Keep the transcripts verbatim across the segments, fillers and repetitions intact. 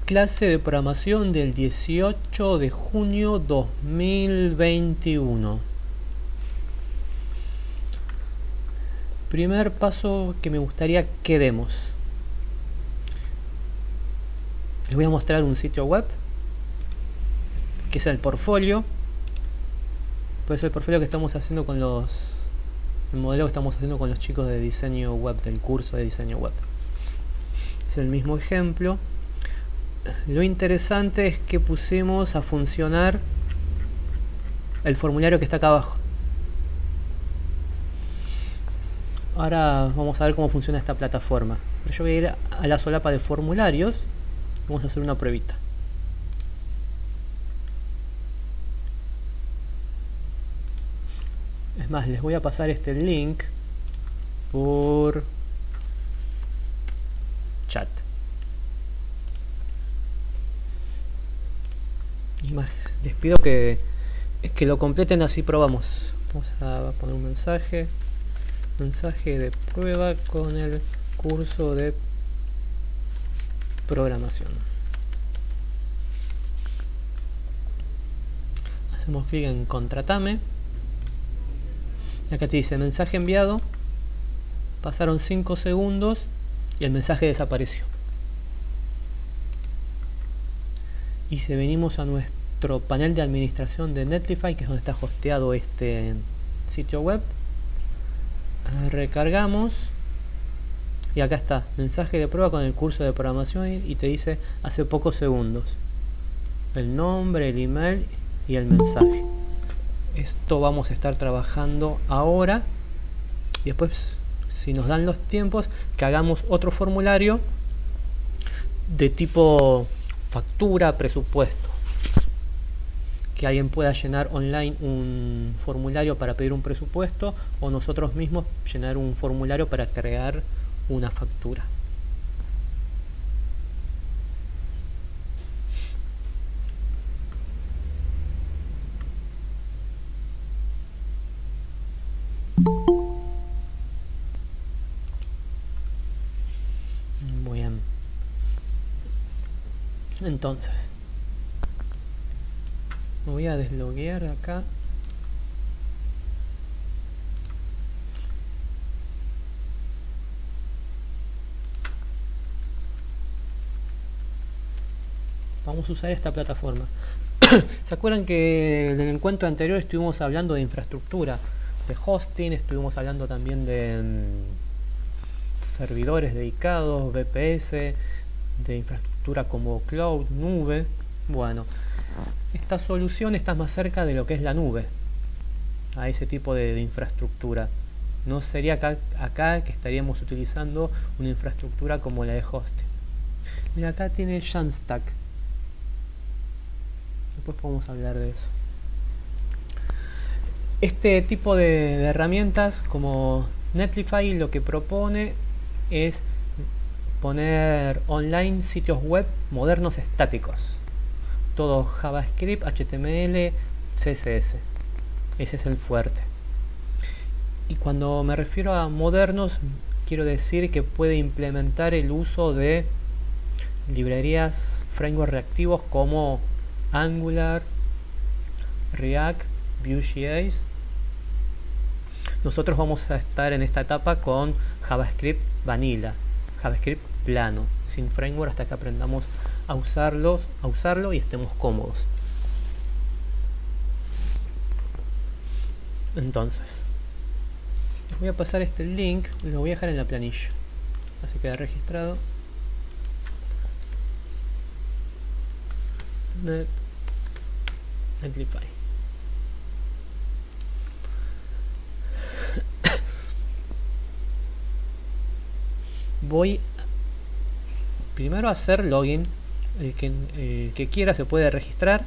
Clase de programación del dieciocho de junio dos mil veintiuno. Primer paso que me gustaría que demos. Les voy a mostrar un sitio web que es el portfolio. Pues el portfolio que estamos haciendo con los el modelo que estamos haciendo con los chicos de diseño web, del curso de diseño web. Es el mismo ejemplo. Lo interesante es que pusimos a funcionar el formulario que está acá abajo. Ahora vamos a ver cómo funciona esta plataforma. Pero yo voy a ir a la solapa de formularios. Vamos a hacer una pruebita. Es más, les voy a pasar este link por chat. Y más, les pido que, que lo completen, así probamos. Vamos a poner un mensaje. Mensaje de prueba con el curso de programación. Hacemos clic en contratame. Y acá te dice mensaje enviado. Pasaron cinco segundos y el mensaje desapareció. Y si venimos a nuestro panel de administración de Netlify, que es donde está hosteado este sitio web, recargamos y acá está, mensaje de prueba con el curso de programación, y te dice hace pocos segundos el nombre, el email y el mensaje. Esto vamos a estar trabajando ahora y después, si nos dan los tiempos, que hagamos otro formulario de tipo factura, presupuesto, que alguien pueda llenar online un formulario para pedir un presupuesto, o nosotros mismos llenar un formulario para crear una factura. Muy bien. Entonces, me voy a desloguear acá. Vamos a usar esta plataforma. ¿Se acuerdan que en el encuentro anterior estuvimos hablando de infraestructura, de hosting, estuvimos hablando también de mm, servidores dedicados, V P S, de infraestructura como cloud, nube? Bueno, esta solución está más cerca de lo que es la nube, a ese tipo de, de infraestructura. No sería acá, acá que estaríamos utilizando una infraestructura como la de hosting. Y acá tiene Jamstack. Después podemos hablar de eso. Este tipo de, de herramientas como Netlify lo que propone es poner online sitios web modernos estáticos. Todo JavaScript, H T M L, C S S. Ese es el fuerte. Y cuando me refiero a modernos, quiero decir que puede implementar el uso de librerías, frameworks reactivos como Angular, React, Vue.js. Nosotros vamos a estar en esta etapa con JavaScript Vanilla, JavaScript plano, sin framework, hasta que aprendamos a usarlos, a usarlo y estemos cómodos. Entonces, les voy a pasar este link, lo voy a dejar en la planilla, así queda registrado. Net, Netlify. Voy primero a hacer login. El que, el que quiera se puede registrar.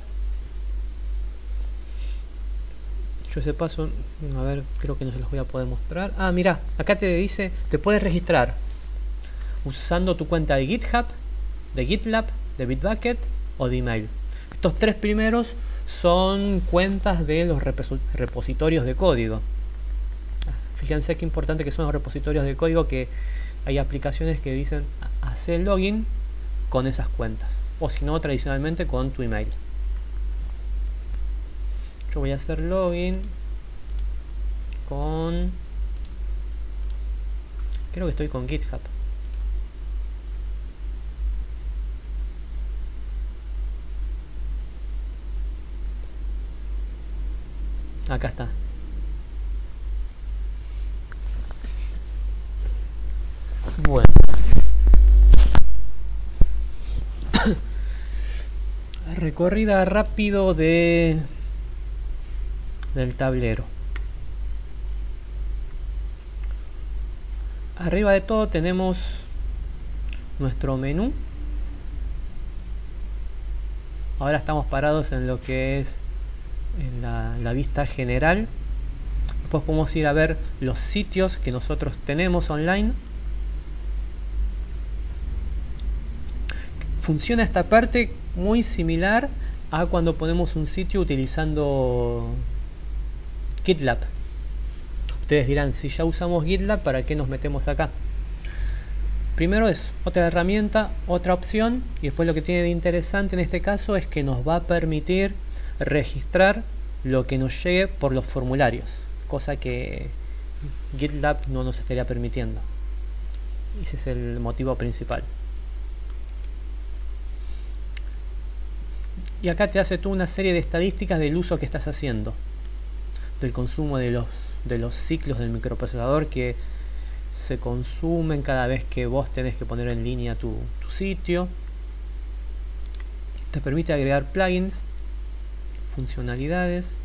Yo ese paso, a ver, creo que no se los voy a poder mostrar. Ah, mira, acá te dice, te puedes registrar usando tu cuenta de GitHub, de GitLab, de Bitbucket o de email. Estos tres primeros son cuentas de los repositorios de código. Fíjense qué importante que son los repositorios de código, que hay aplicaciones que dicen hacer login con esas cuentas. o si no, tradicionalmente con tu email. Yo voy a hacer login con... creo que estoy con GitHub. Acá está. Bueno. Recorrida rápido de del tablero. Arriba de todo tenemos nuestro menú. Ahora estamos parados en lo que es en la, la vista general. Después podemos ir a ver los sitios que nosotros tenemos online. Funciona esta parte muy similar a cuando ponemos un sitio utilizando GitLab. Ustedes dirán, si ya usamos GitLab, ¿para qué nos metemos acá? Primero es otra herramienta, otra opción, y después lo que tiene de interesante en este caso es que nos va a permitir registrar lo que nos llegue por los formularios, cosa que GitLab no nos estaría permitiendo. Ese es el motivo principal. Y acá te hace toda una serie de estadísticas del uso que estás haciendo, del consumo de los, de los ciclos del microprocesador que se consumen cada vez que vos tenés que poner en línea tu, tu sitio. Te permite agregar plugins, funcionalidades.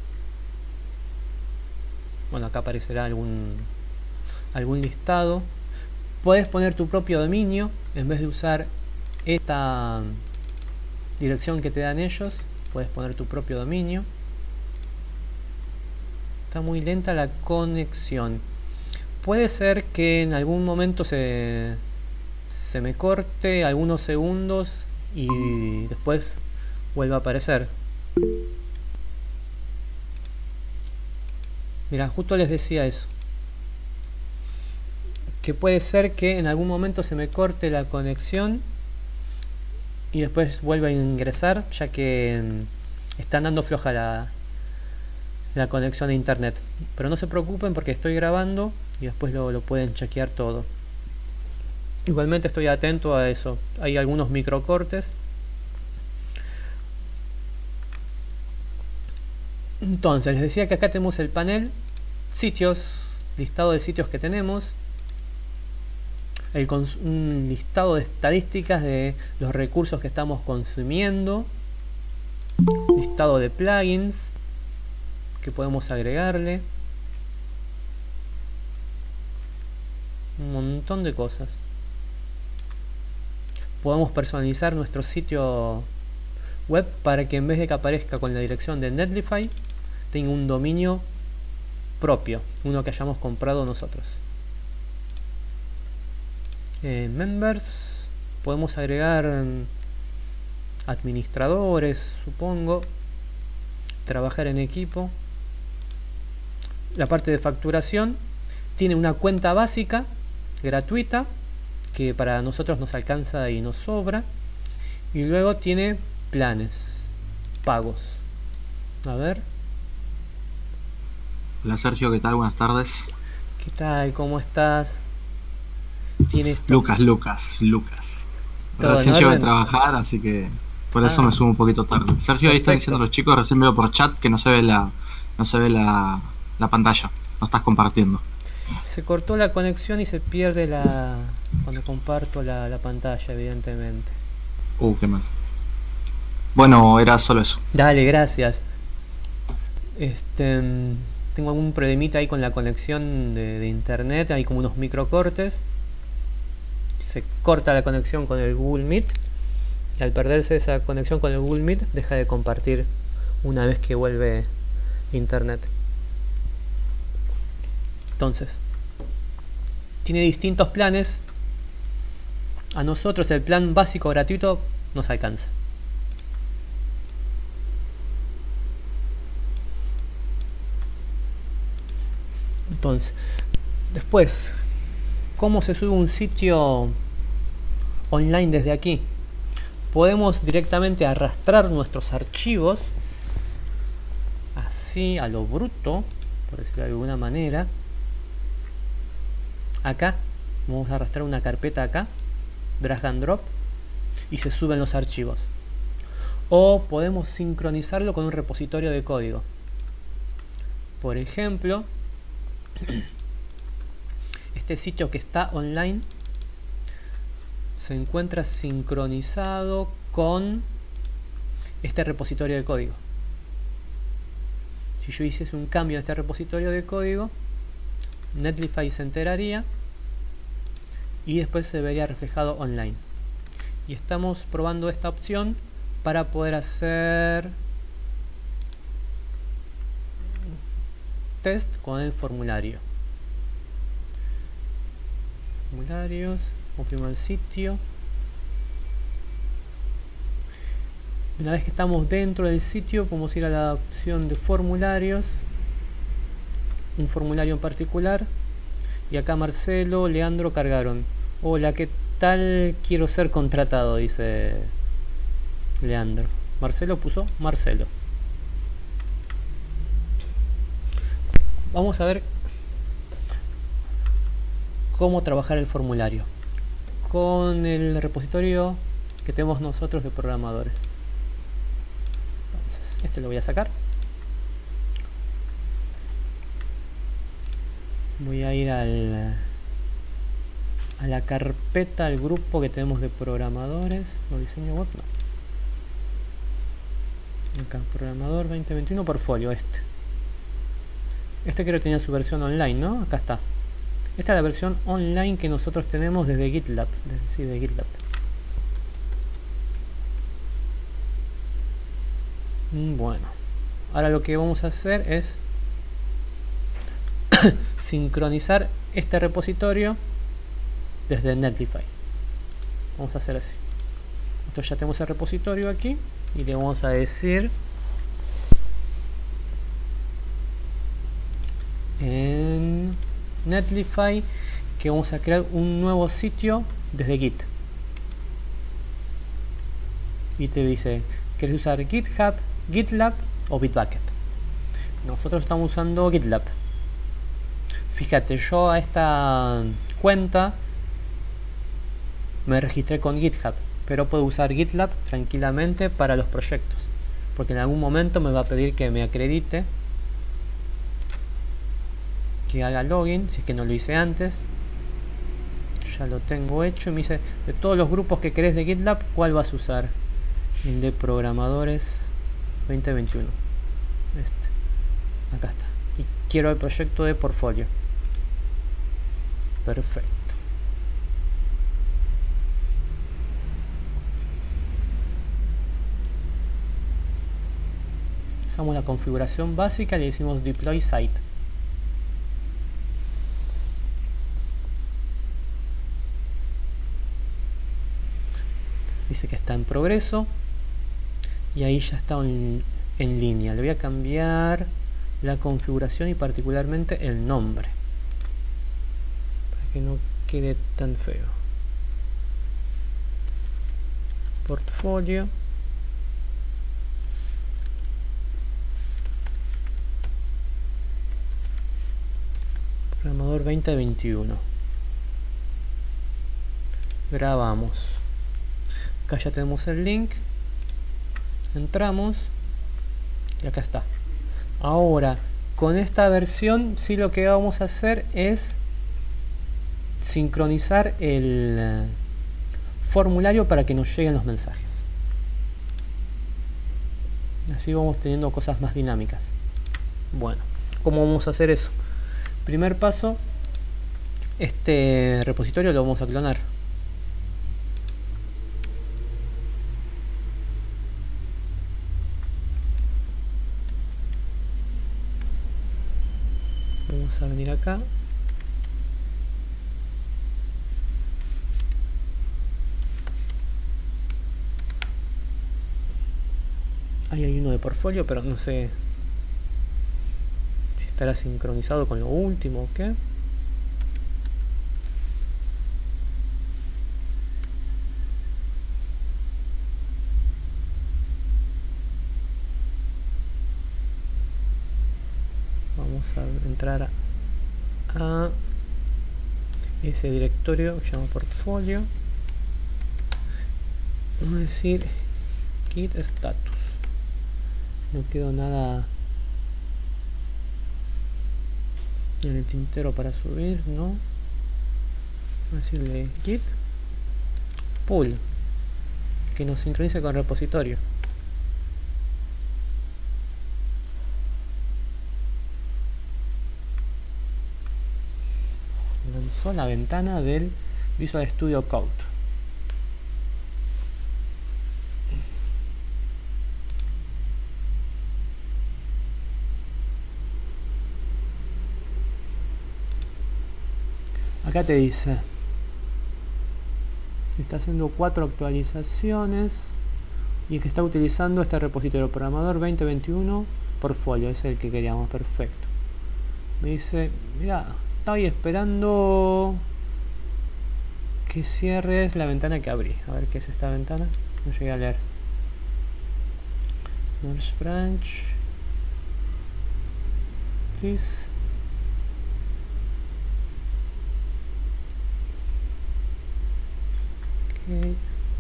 Bueno, acá aparecerá algún, algún listado. Puedes poner tu propio dominio en vez de usar esta dirección que te dan ellos. Puedes poner tu propio dominio. Está muy lenta la conexión. Puede ser que en algún momento se, se me corte algunos segundos y después vuelva a aparecer. Mira, justo les decía eso, que puede ser que en algún momento se me corte la conexión y después vuelva a ingresar, ya que está andando floja la, la conexión a internet. Pero no se preocupen porque estoy grabando y después lo, lo pueden chequear todo. Igualmente estoy atento a eso. Hay algunos microcortes. Entonces les decía que acá tenemos el panel sitios, listado de sitios que tenemos, el un listado de estadísticas de los recursos que estamos consumiendo, listado de plugins que podemos agregarle, un montón de cosas. Podemos personalizar nuestro sitio web para que en vez de que aparezca con la dirección de Netlify tenga un dominio propio, uno que hayamos comprado nosotros. Eh, members, podemos agregar administradores, supongo, trabajar en equipo. La parte de facturación tiene una cuenta básica gratuita que para nosotros nos alcanza y nos sobra, y luego tiene planes, pagos. A ver. Hola Sergio, ¿qué tal? Buenas tardes. ¿Qué tal? ¿Cómo estás? ¿Tienes Lucas, Lucas, Lucas. Recién llego de trabajar, así que por eso ah, me subo un poquito tarde. Sergio, perfecto. Ahí están diciendo los chicos, recién veo por chat que no se ve la, no se ve la, la pantalla, no estás compartiendo. Se cortó la conexión y se pierde la cuando comparto la, la pantalla, evidentemente. Uh, qué mal. Bueno, era solo eso. Dale, gracias. Este, tengo algún problemita ahí con la conexión de, de internet, hay como unos microcortes. Se corta la conexión con el Google Meet y al perderse esa conexión con el Google Meet deja de compartir una vez que vuelve internet. Entonces, tiene distintos planes. A nosotros el plan básico gratuito nos alcanza. Entonces, después, ¿cómo se sube un sitio online desde aquí? podemos directamente arrastrar nuestros archivos así a lo bruto, por decirlo de alguna manera. Acá vamos a arrastrar una carpeta acá, drag and drop, y se suben los archivos. O podemos sincronizarlo con un repositorio de código. Por ejemplo, este sitio que está online se encuentra sincronizado con este repositorio de código. Si yo hiciese un cambio en este repositorio de código, Netlify se enteraría y después se vería reflejado online. Y estamos probando esta opción para poder hacer test con el formulario. Formularios, confirmo el sitio. Una vez que estamos dentro del sitio, podemos ir a la opción de formularios, un formulario en particular, y acá Marcelo, Leandro cargaron. Hola, ¿qué tal? Quiero ser contratado, dice Leandro. Marcelo puso Marcelo. Vamos a ver cómo trabajar el formulario con el repositorio que tenemos nosotros de programadores. Entonces, este lo voy a sacar. Voy a ir al, a la carpeta, al grupo que tenemos de programadores. No, diseño web, no. Acá, programador veinte veintiuno, portfolio, este. Este creo que tenía su versión online, ¿no? Acá está. Esta es la versión online que nosotros tenemos desde GitLab. Desde, sí, de GitLab. Bueno. Ahora lo que vamos a hacer es sincronizar este repositorio desde Netlify. Vamos a hacer así. Entonces ya tenemos el repositorio aquí y le vamos a decir en Netlify que vamos a crear un nuevo sitio desde Git. Y te dice, ¿quieres usar GitHub, GitLab o Bitbucket? Nosotros estamos usando GitLab. Fíjate, yo a esta cuenta me registré con GitHub, pero puedo usar GitLab tranquilamente para los proyectos, porque en algún momento me va a pedir que me acredite, que haga login, si es que no lo hice antes. Ya lo tengo hecho y me dice, de todos los grupos que querés de GitLab, ¿cuál vas a usar? El de programadores veinte veintiuno. Este. Acá está. Y quiero el proyecto de portfolio. Perfecto. Dejamos la configuración básica y le decimos deploy site. Dice que está en progreso y ahí ya está en, en línea. Le voy a cambiar la configuración y particularmente el nombre para que no quede tan feo. Portfolio. Programador veinte veintiuno. Grabamos. Acá ya tenemos el link. Entramos. Y acá está. Ahora, con esta versión, sí lo que vamos a hacer es sincronizar el formulario para que nos lleguen los mensajes. Así vamos teniendo cosas más dinámicas. Bueno, ¿cómo vamos a hacer eso? Primer paso, este repositorio lo vamos a clonar. Vamos a venir acá. Ahí hay uno de portfolio, pero no sé si estará sincronizado con lo último o qué. a entrar a, a ese directorio que se llama portfolio. Vamos a decir git status. No quedó nada en el tintero para subir, ¿no? Vamos a decirle git pull, que nos sincronice con el repositorio. Lanzó la ventana del Visual Studio Code. Acá te dice que está haciendo cuatro actualizaciones y que está utilizando este repositorio programador veinte veintiuno portfolio, es el que queríamos. Perfecto. Me dice, mira, estoy esperando que cierres la ventana que abrí. A ver qué es esta ventana. No llegué a leer. Merge branch. Please. Okay.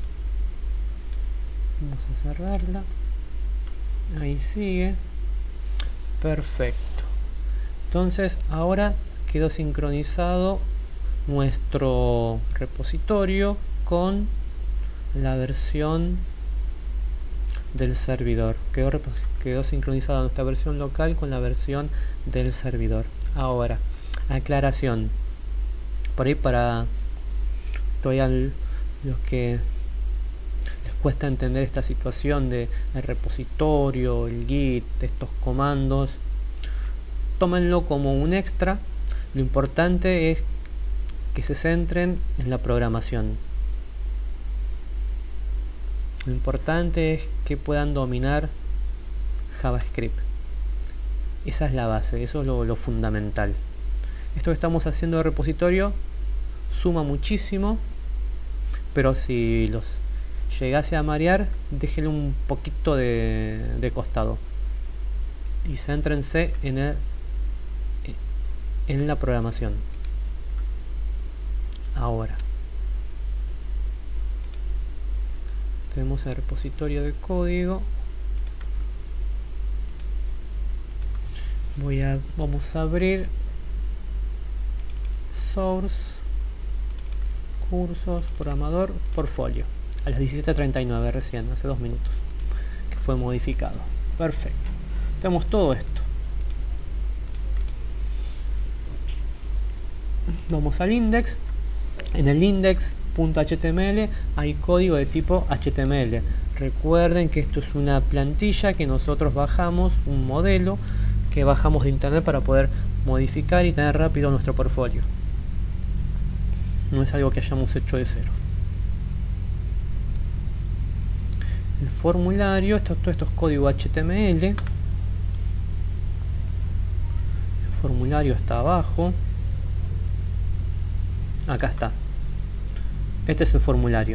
Vamos a cerrarla. Ahí sigue. Perfecto. Entonces ahora quedó sincronizado nuestro repositorio con la versión del servidor. Quedó, quedó sincronizada nuestra versión local con la versión del servidor. Ahora, aclaración. Por ahí para todavía los que les cuesta entender esta situación de el repositorio, el git, estos comandos, tómenlo como un extra. Lo importante es que se centren en la programación. Lo importante es que puedan dominar JavaScript. Esa es la base, eso es lo, lo fundamental. Esto que estamos haciendo de repositorio suma muchísimo, pero si los llegase a marear, déjenle un poquito de, de costado y céntrense en, el, en la programación. Ahora tenemos el repositorio de código. Voy a vamos a abrir source, cursos, programador, portfolio, a las diecisiete treinta y nueve, recién, hace dos minutos, que fue modificado. Perfecto. Tenemos todo esto. Vamos al index. En el index.html hay código de tipo H T M L. Recuerden que esto es una plantilla que nosotros bajamos, un modelo que bajamos de internet para poder modificar y tener rápido nuestro portfolio. No es algo que hayamos hecho de cero. El formulario, esto, todo esto es código H T M L. El formulario está abajo. Acá está. Este es el formulario.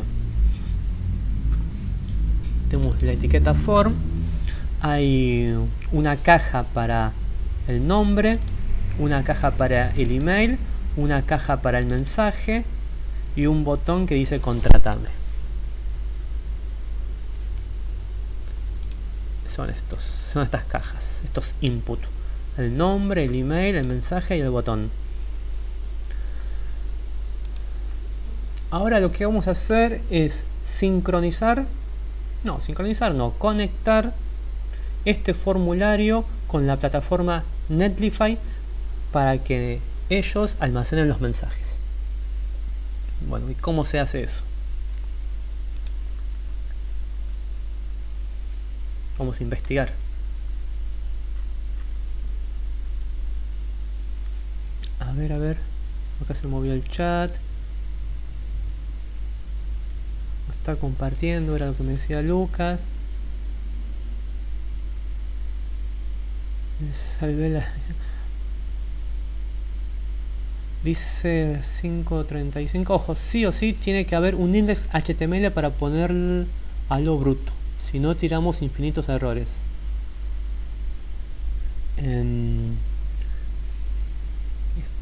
Tenemos la etiqueta form. Hay una caja para el nombre, una caja para el email, una caja para el mensaje y un botón que dice contratame. Son estos, son estas cajas, estos input. El nombre, el email, el mensaje y el botón. Ahora lo que vamos a hacer es sincronizar, no, sincronizar no, conectar este formulario con la plataforma Netlify para que ellos almacenen los mensajes. Bueno, ¿y cómo se hace eso? Vamos a investigar. A ver, a ver, acá se movió el chat. Está compartiendo, era lo que me decía Lucas. Salvé la... Dice cinco treinta y cinco. Ojo, sí o sí tiene que haber un index H T M L para poner a lo bruto. Si no, tiramos infinitos errores. En...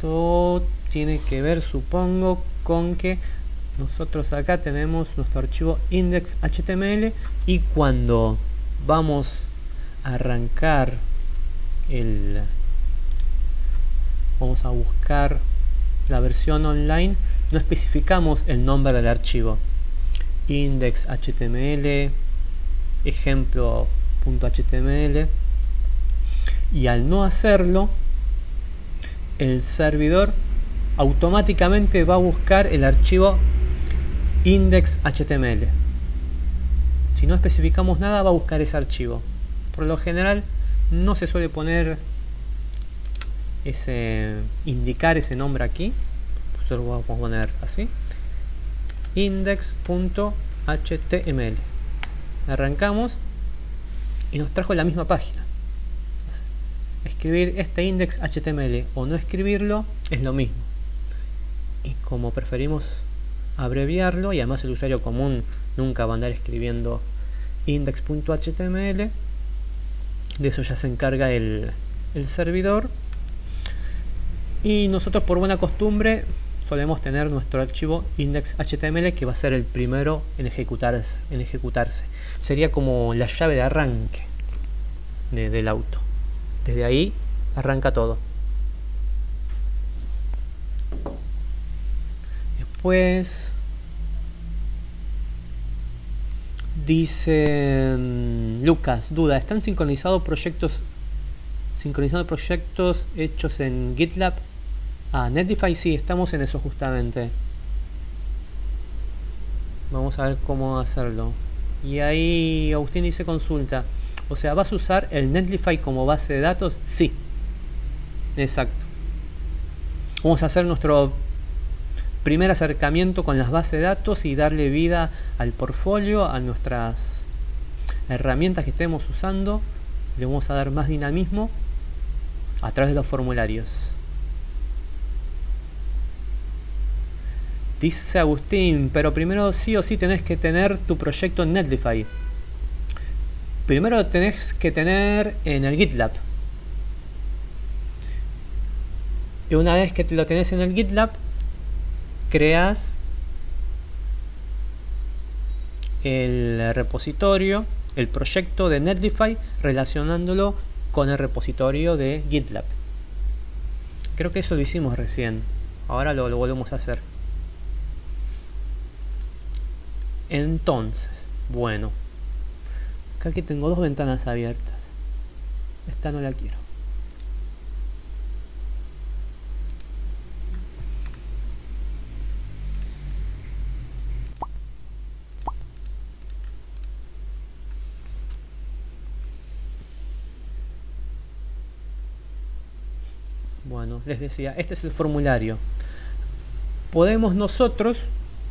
Esto tiene que ver, supongo, con que nosotros acá tenemos nuestro archivo index.html y cuando vamos a arrancar el vamos a buscar la versión online, no especificamos el nombre del archivo index.html, ejemplo.html, y al no hacerlo el servidor automáticamente va a buscar el archivo index.html. Si no especificamos nada, va a buscar ese archivo. Por lo general no se suele poner ese indicar ese nombre aquí, solo vamos a poner así, index.html. Arrancamos y nos trajo la misma página. Escribir este index.html o no escribirlo es lo mismo, y como preferimos abreviarlo, y además el usuario común nunca va a andar escribiendo index.html, de eso ya se encarga el, el servidor, y nosotros por buena costumbre solemos tener nuestro archivo index.html, que va a ser el primero en ejecutarse, en ejecutarse. Sería como la llave de arranque de, del auto. Desde ahí arranca todo. Después dice Lucas, duda, ¿están sincronizados proyectos sincronizando proyectos hechos en GitLab? Ah, Netlify, sí, estamos en eso justamente. Vamos a ver cómo hacerlo. Y ahí Agustín dice consulta. O sea, ¿vas a usar el Netlify como base de datos? Sí. Exacto. Vamos a hacer nuestro primer acercamiento con las bases de datos y darle vida al portfolio, a nuestras herramientas que estemos usando. Le vamos a dar más dinamismo a través de los formularios. Dice Agustín, pero primero sí o sí tenés que tener tu proyecto en Netlify. Primero tenés que tener en el GitLab. Y una vez que te lo tenés en el GitLab, creas el repositorio, el proyecto de Netlify, relacionándolo con el repositorio de GitLab. Creo que eso lo hicimos recién. Ahora lo, lo volvemos a hacer. Entonces, bueno, acá aquí tengo dos ventanas abiertas. Esta no la quiero. Bueno, les decía, este es el formulario. Podemos nosotros,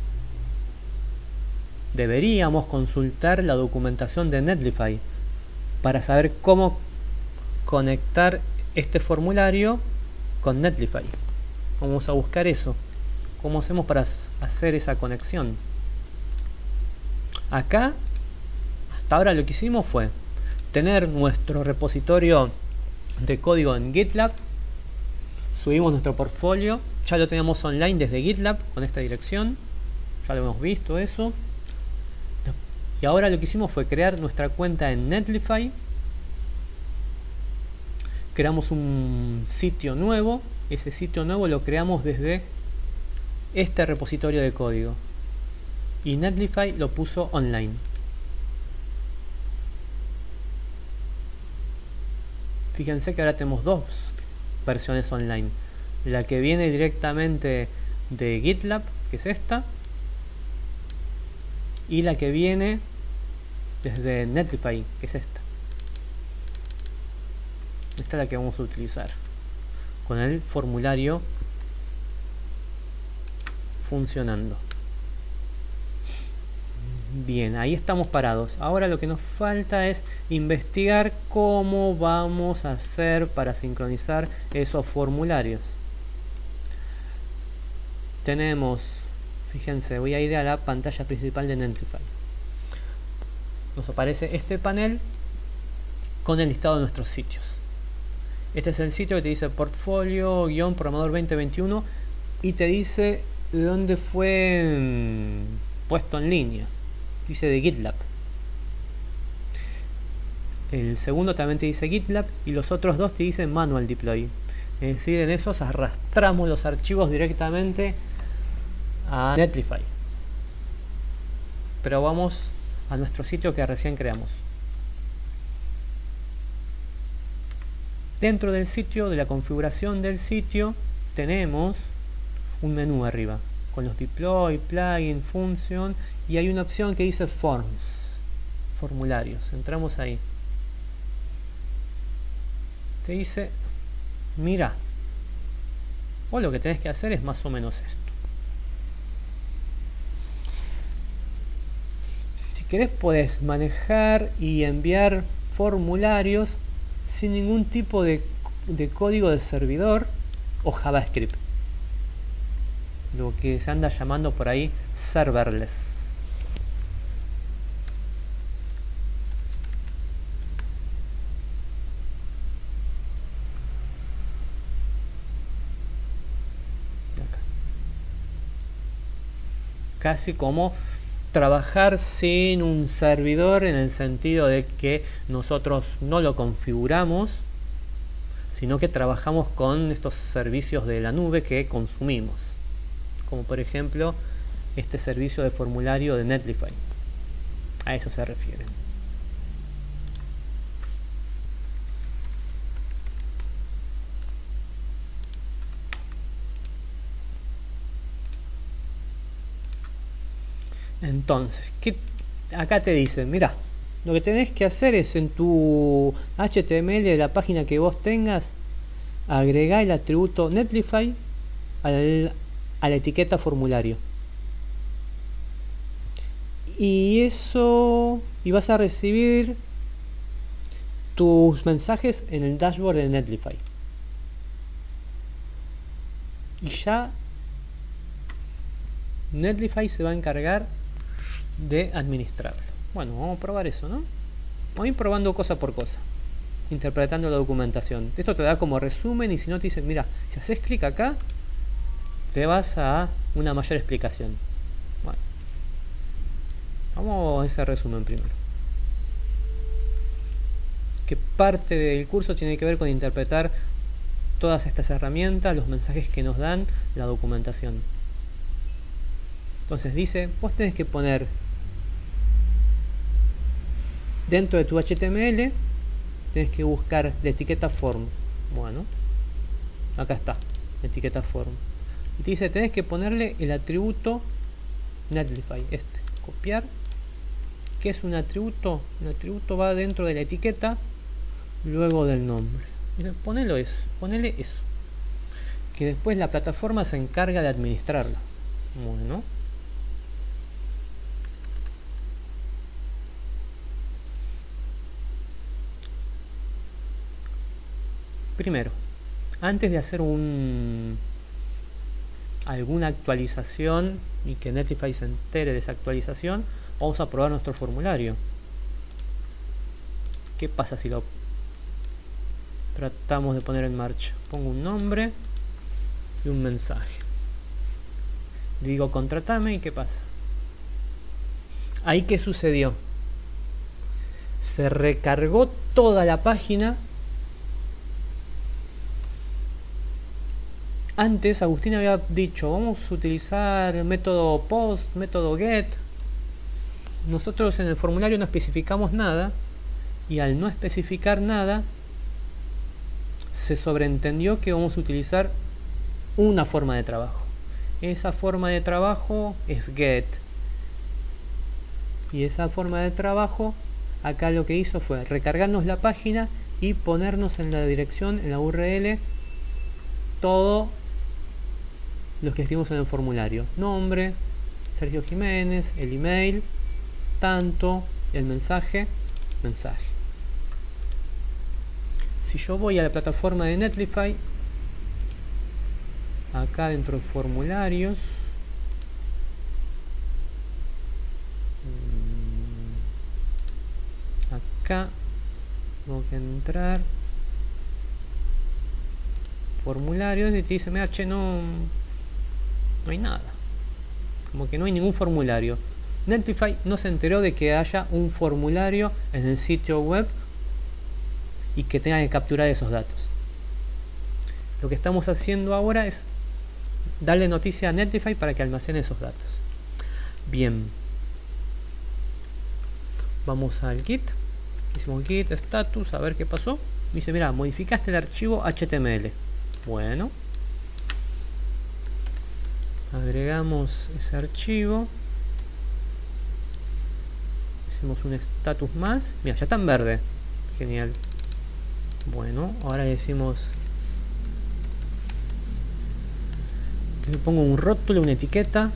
deberíamos consultar la documentación de Netlify para saber cómo conectar este formulario con Netlify. Vamos a buscar eso. ¿Cómo hacemos para hacer esa conexión? Acá, hasta ahora lo que hicimos fue tener nuestro repositorio de código en GitLab. Subimos nuestro portfolio, ya lo teníamos online desde GitLab con esta dirección, ya lo hemos visto eso. Y ahora lo que hicimos fue crear nuestra cuenta en Netlify. Creamos un sitio nuevo, ese sitio nuevo lo creamos desde este repositorio de código. Y Netlify lo puso online. Fíjense que ahora tenemos dos versiones online, la que viene directamente de GitLab, que es esta, y la que viene desde Netlify, que es esta. Esta es la que vamos a utilizar con el formulario funcionando. Bien, ahí estamos parados. Ahora lo que nos falta es investigar cómo vamos a hacer para sincronizar esos formularios. Tenemos, fíjense, voy a ir a la pantalla principal de Netlify. Nos aparece este panel con el listado de nuestros sitios. Este es el sitio que te dice portfolio guión programador veinte veintiuno y te dice de dónde fue mmm, puesto en línea. Dice de GitLab. El segundo también te dice GitLab y los otros dos te dicen manual deploy. Es decir, en esos arrastramos los archivos directamente a Netlify. Pero vamos a nuestro sitio que recién creamos. Dentro del sitio, de la configuración del sitio, tenemos un menú arriba con los deploy, plugin, function y hay una opción que dice forms, formularios. Entramos ahí. Te dice, mira, vos lo que tenés que hacer es más o menos esto. Si querés podés manejar y enviar formularios sin ningún tipo de, de código de servidor o JavaScript, lo que se anda llamando por ahí serverless. Casi como trabajar sin un servidor, en el sentido de que nosotros no lo configuramos, sino que trabajamos con estos servicios de la nube que consumimos, como por ejemplo este servicio de formulario de Netlify. A eso se refiere. Entonces, ¿qué? Acá te dicen, mira, lo que tenés que hacer es en tu H T M L de la página que vos tengas, agregar el atributo Netlify al, a la etiqueta formulario. Y eso, y vas a recibir tus mensajes en el dashboard de Netlify. Y ya Netlify se va a encargar de administrarlo. Bueno, vamos a probar eso, ¿no? Vamos a ir probando cosa por cosa, interpretando la documentación. Esto te da como resumen y si no te dicen, mira, si haces clic acá, te vas a una mayor explicación. Bueno, vamos a ese resumen primero. Que parte del curso tiene que ver con interpretar todas estas herramientas, los mensajes que nos dan, la documentación. Entonces dice, vos tenés que poner dentro de tu H T M L, tenés que buscar la etiqueta form. Bueno, acá está, la etiqueta form. Y te dice, tenés que ponerle el atributo Netlify, este. Copiar. ¿Qué es un atributo? Un atributo va dentro de la etiqueta, luego del nombre. Mira, ponelo eso, ponele eso. Que después la plataforma se encarga de administrarlo. Bueno. Primero, antes de hacer un alguna actualización y que Netlify se entere de esa actualización, vamos a probar nuestro formulario. ¿Qué pasa si lo tratamos de poner en marcha? Pongo un nombre y un mensaje. Digo contratame y ¿qué pasa? Ahí ¿qué sucedió? Se recargó toda la página. Antes Agustín había dicho, vamos a utilizar método post, método get. Nosotros en el formulario no especificamos nada y al no especificar nada se sobreentendió que vamos a utilizar una forma de trabajo. Esa forma de trabajo es get. Y esa forma de trabajo acá lo que hizo fue recargarnos la página y ponernos en la dirección, en la U R L, todo los que escribimos en el formulario. Nombre, Sergio Jiménez, el email, tanto, el mensaje, mensaje. Si yo voy a la plataforma de Netlify, acá dentro de formularios, acá tengo que entrar formularios y te dice, mira, che, no, no hay nada. Como que no hay ningún formulario. Netlify no se enteró de que haya un formulario en el sitio web y que tenga que capturar esos datos. Lo que estamos haciendo ahora es darle noticia a Netlify para que almacene esos datos. Bien. Vamos al Git. Hicimos Git status, a ver qué pasó. Dice, mira, modificaste el archivo H T M L. Bueno. Agregamos ese archivo. Hicimos un status más. Mira, ya está en verde. Genial. Bueno, ahora le decimos que le pongo un rótulo, una etiqueta.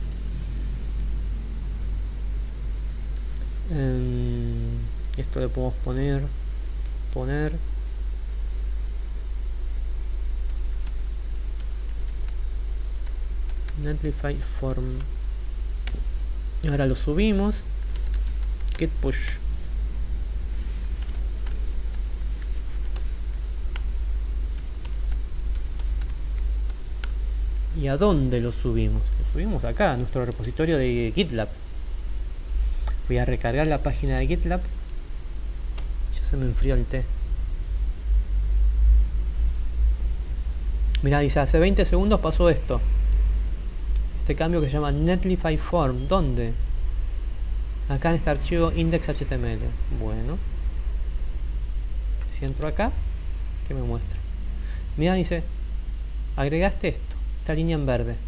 Um, esto le podemos poner poner Netlify form. Y ahora lo subimos. Git push. ¿Y a dónde lo subimos? Lo subimos acá, a nuestro repositorio de GitLab. Voy a recargar la página de GitLab. Ya se me enfrió el té. Mirá, dice, hace veinte segundos pasó esto. Este cambio que se llama Netlify form. ¿Dónde? Acá en este archivo index.html. Bueno. Si entro acá, ¿qué me muestra? Mirá, dice, agregaste esto. Esta línea en verde.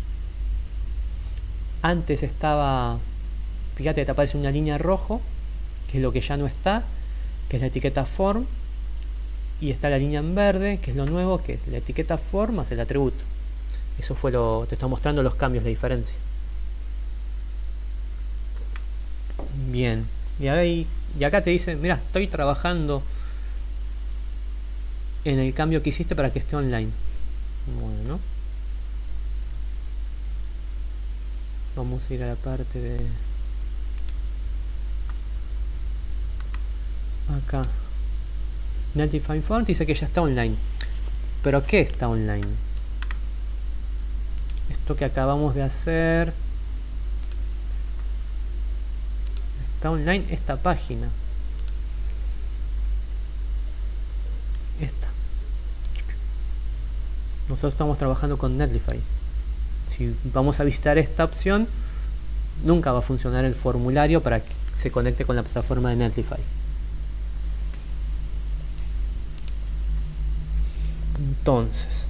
Antes estaba, fíjate, te aparece una línea rojo, que es lo que ya no está, que es la etiqueta form, y está la línea en verde, que es lo nuevo, que es la etiqueta form más el atributo. Eso fue lo, te está mostrando los cambios, la diferencia. Bien, y, ahí, y acá te dice, mira, estoy trabajando en el cambio que hiciste para que esté online. Bueno. Vamos a ir a la parte de acá. Netlify form dice que ya está online. ¿Pero qué está online? Esto que acabamos de hacer. Está online esta página. Esta. Nosotros estamos trabajando con Netlify. Si vamos a visitar esta opción, nunca va a funcionar el formulario para que se conecte con la plataforma de Netlify. Entonces,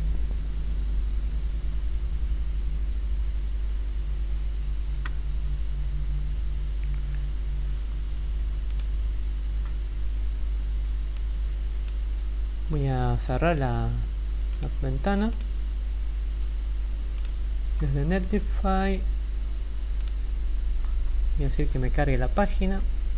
voy a cerrar la, la ventana. Desde Netlify voy a decir que me cargue la página.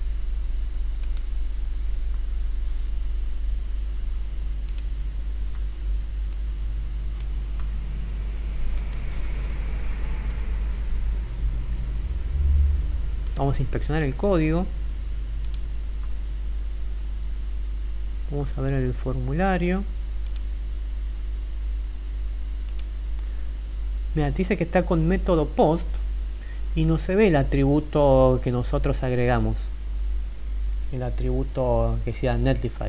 Vamos a inspeccionar el código. Vamos a ver el formulario. Mira, dice que está con método post y no se ve el atributo que nosotros agregamos. El atributo que sea Netlify.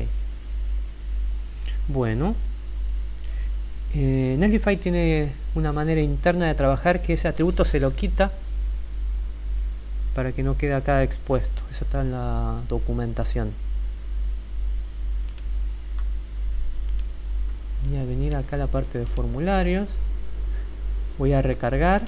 Bueno. Eh, Netlify tiene una manera interna de trabajar que ese atributo se lo quita para que no quede acá expuesto. Eso está en la documentación. Voy a venir acá a la parte de formularios. Voy a recargar.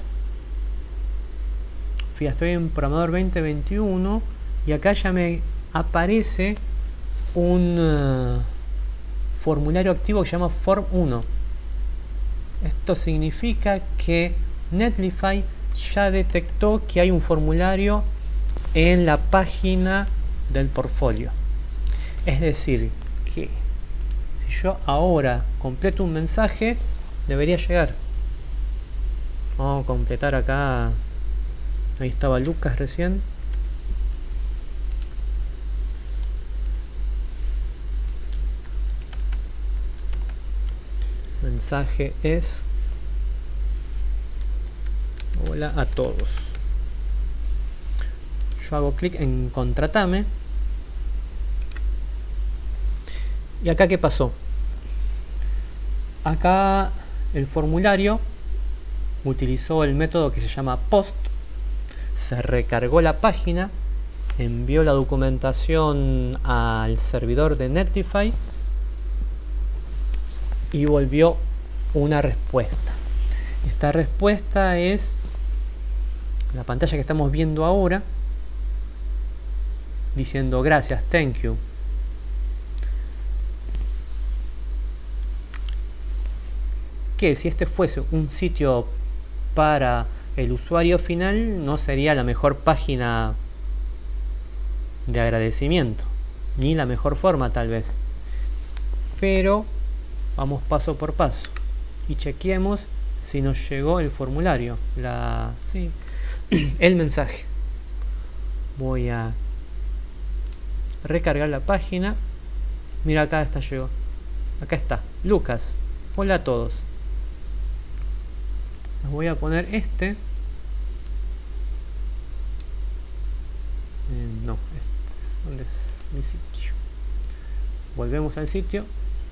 Fíjate, estoy en Programador veinte veintiuno y acá ya me aparece un uh, formulario activo que se llama form uno. Esto significa que Netlify ya detectó que hay un formulario en la página del portfolio. Es decir, que si yo ahora completo un mensaje, debería llegar. Vamos a completar acá. Ahí estaba Lucas recién. mensaje es: hola a todos. Yo hago clic en contratame. Y acá, ¿qué pasó? Acá el formulario utilizó el método que se llama post, se recargó la página, envió la documentación al servidor de Netlify y volvió una respuesta. Esta respuesta es la pantalla que estamos viendo ahora, diciendo gracias, thank you. Que si este fuese un sitio para el usuario final, no sería la mejor página de agradecimiento, ni la mejor forma tal vez. Pero vamos paso por paso y chequeemos si nos llegó el formulario, la, sí, el mensaje. Voy a recargar la página. Mira, acá está, llegó. Acá está, Lucas, hola a todos. Les voy a poner este. Eh, no, este. ¿Dónde es mi sitio? Volvemos al sitio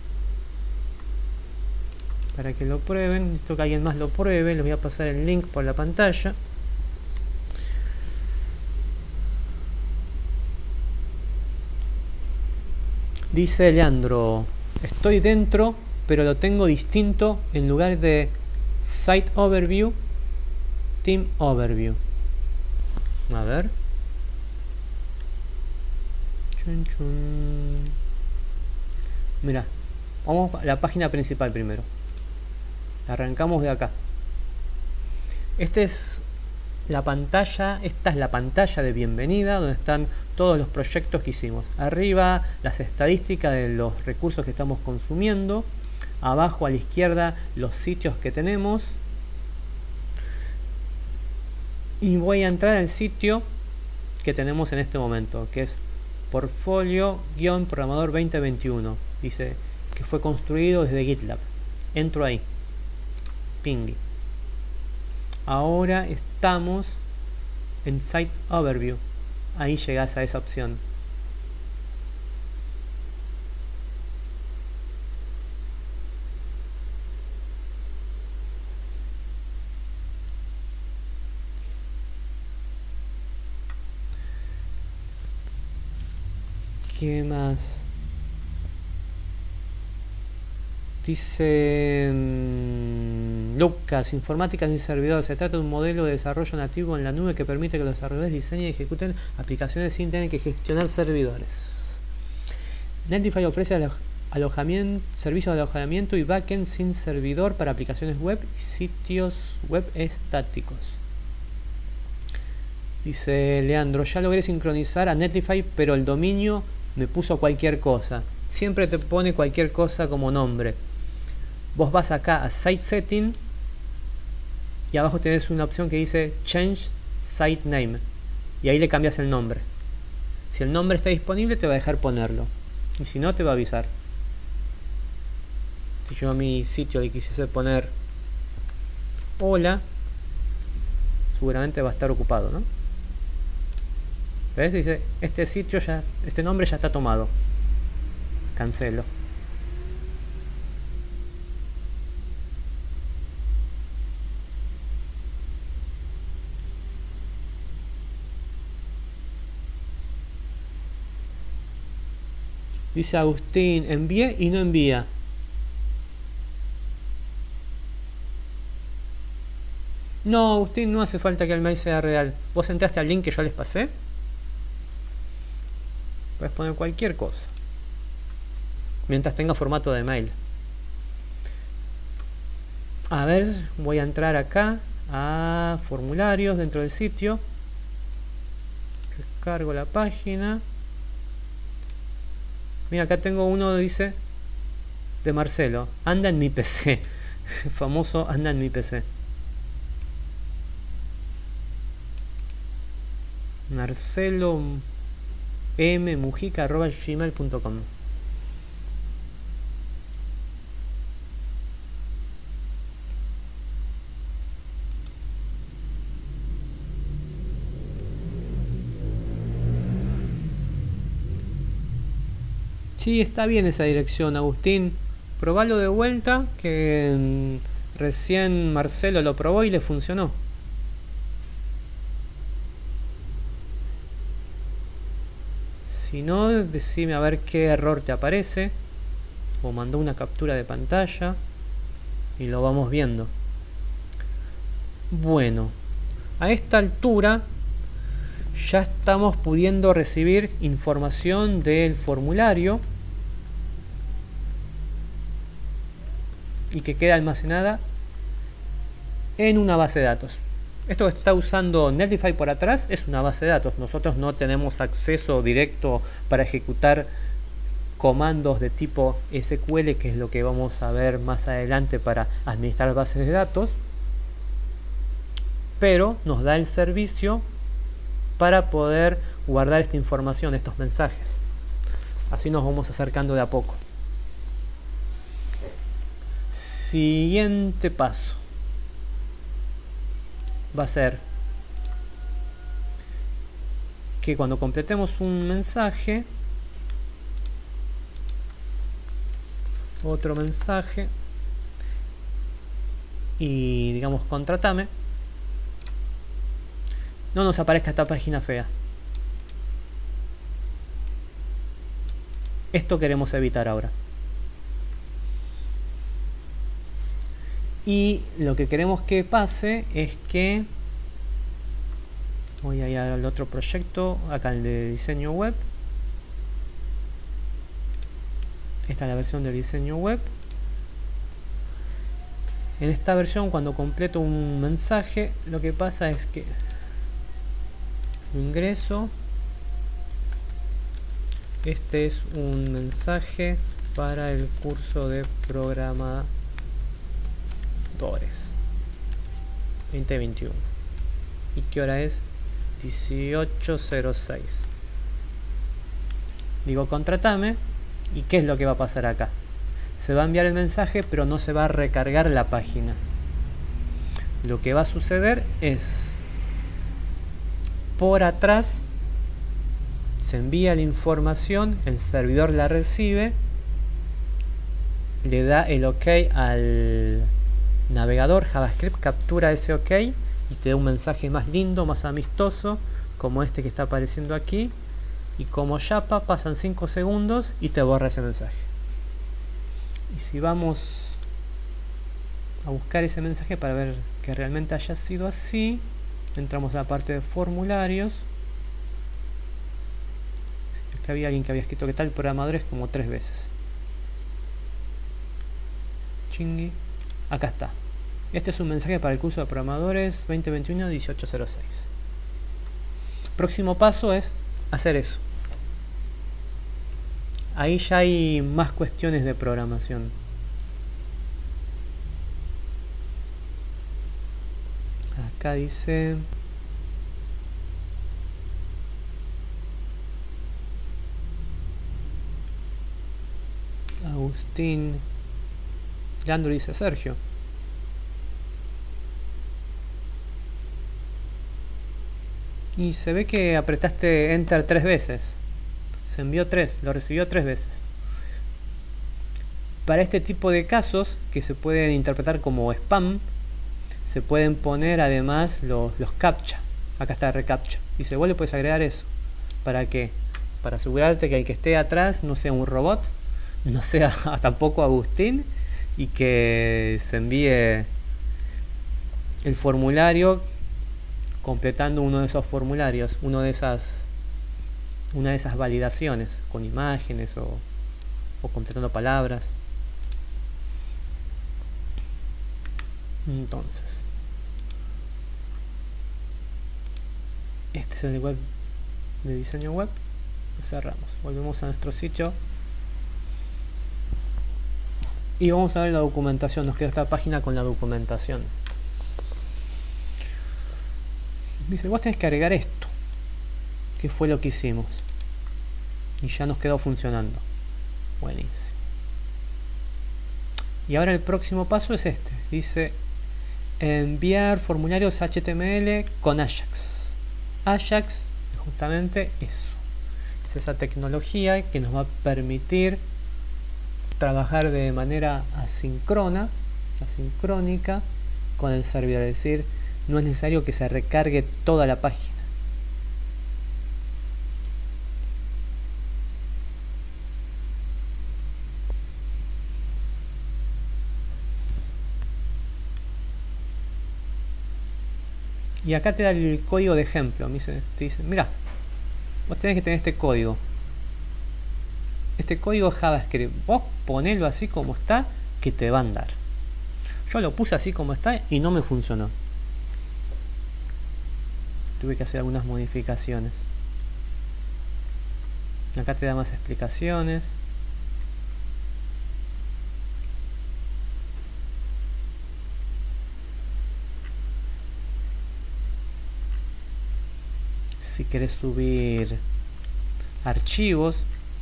para que lo prueben. Necesito que alguien más lo pruebe. Les voy a pasar el link por la pantalla. Dice Leandro: estoy dentro, pero lo tengo distinto. En lugar de Site Overview, Team Overview. A ver. Chun, chun. Mira, vamos a la página principal primero. Arrancamos de acá. Esta es la pantalla, esta es la pantalla de bienvenida donde están todos los proyectos que hicimos. Arriba las estadísticas de los recursos que estamos consumiendo. Abajo a la izquierda los sitios que tenemos. Y voy a entrar al sitio que tenemos en este momento, que es Portfolio-Programador veinte veintiuno. Dice que fue construido desde GitLab. Entro ahí. Ping. Ahora estamos en Site Overview. Ahí llegas a esa opción. ¿Qué más? Dice mmm, Lucas, informática sin servidor. Se trata de un modelo de desarrollo nativo en la nube que permite que los desarrolladores diseñen y ejecuten aplicaciones sin tener que gestionar servidores. Netlify ofrece aloj alojamiento, servicios de alojamiento y backend sin servidor para aplicaciones web y sitios web estáticos. Dice Leandro, ya logré sincronizar a Netlify, pero el dominio me puso cualquier cosa. Siempre te pone cualquier cosa como nombre. Vos vas acá a Site Setting y abajo tenés una opción que dice Change Site Name y ahí le cambias el nombre. Si el nombre está disponible te va a dejar ponerlo y si no te va a avisar. Si yo a mi sitio le quisiese poner hola, seguramente va a estar ocupado, ¿no? ¿Ves? Dice, este sitio ya, este nombre ya está tomado. Cancelo. Dice Agustín, envié y no envía. No, Agustín, no hace falta que el mail sea real. Vos entraste al link que yo les pasé. Puedes poner cualquier cosa mientras tenga formato de mail. A ver, voy a entrar acá a formularios dentro del sitio. Descargo la página. Mira, acá tengo uno que dice de Marcelo, anda en mi P C. Famoso anda en mi P C. Marcelo m mujica arroba gmail punto com. Sí, está bien esa dirección, Agustín. Probalo de vuelta, que mm, recién Marcelo lo probó y le funcionó. Si no, decime a ver qué error te aparece. O mandó una captura de pantalla. Y lo vamos viendo. Bueno, a esta altura ya estamos pudiendo recibir información del formulario. Y que queda almacenada en una base de datos. Esto que está usando Netlify por atrás es una base de datos. Nosotros no tenemos acceso directo para ejecutar comandos de tipo S Q L, que es lo que vamos a ver más adelante para administrar bases de datos. Pero nos da el servicio para poder guardar esta información, estos mensajes. Así nos vamos acercando de a poco. Siguiente paso va a ser que cuando completemos un mensaje, otro mensaje, y digamos contratame, no nos aparezca esta página fea. Esto queremos evitar ahora. Y lo que queremos que pase es que voy a ir al otro proyecto, acá el de diseño web. Esta es la versión de diseño web. En esta versión, cuando completo un mensaje, lo que pasa es que ingreso. Este es un mensaje para el curso de programa veinte veintiuno. ¿Y qué hora es? dieciocho cero seis. Digo contratame. ¿Y qué es lo que va a pasar acá? Se va a enviar el mensaje, pero no se va a recargar la página. Lo que va a suceder es, por atrás se envía la información, el servidor la recibe, le da el OK al navegador JavaScript, captura ese OK y te da un mensaje más lindo, más amistoso, como este que está apareciendo aquí. Y como Japa pasan cinco segundos y te borra ese mensaje. Y si vamos a buscar ese mensaje para ver que realmente haya sido así, entramos a la parte de formularios. Es que había alguien que había escrito que tal programador es como tres veces. Chingui. Acá está. Este es un mensaje para el curso de programadores veinte veintiuno dieciocho cero seis. Próximo paso es hacer eso. Ahí ya hay más cuestiones de programación. Acá dice Agustín. Leandro dice Sergio. Y se ve que apretaste Enter tres veces. Se envió tres, lo recibió tres veces. Para este tipo de casos, que se pueden interpretar como spam, se pueden poner además los, los captcha. Acá está el reCAPTCHA. Y se vuelve, puedes agregar eso. ¿Para qué? Para asegurarte que el que esté atrás no sea un robot, no sea tampoco Agustín, y que se envíe el formulario completando uno de esos formularios, uno de esas una de esas validaciones con imágenes o, o completando palabras. Entonces, este es el web de diseño web. Cerramos, volvemos a nuestro sitio y vamos a ver la documentación. Nos queda esta página con la documentación. Dice, vos tenés que agregar esto, que fue lo que hicimos, y ya nos quedó funcionando. Buenísimo. Y ahora el próximo paso es este. Dice enviar formularios H T M L con Ajax. Ajax es justamente eso. Es esa tecnología que nos va a permitir trabajar de manera asíncrona, asincrónica con el servidor. Es decir, no es necesario que se recargue toda la página. Y acá te da el código de ejemplo. Me dice, te dice, mira, vos tenés que tener este código. Este código JavaScript. Vos ponelo así como está, que te va a andar. Yo lo puse así como está y no me funcionó. Tuve que hacer algunas modificaciones. Acá te da más explicaciones. Si querés subir archivos,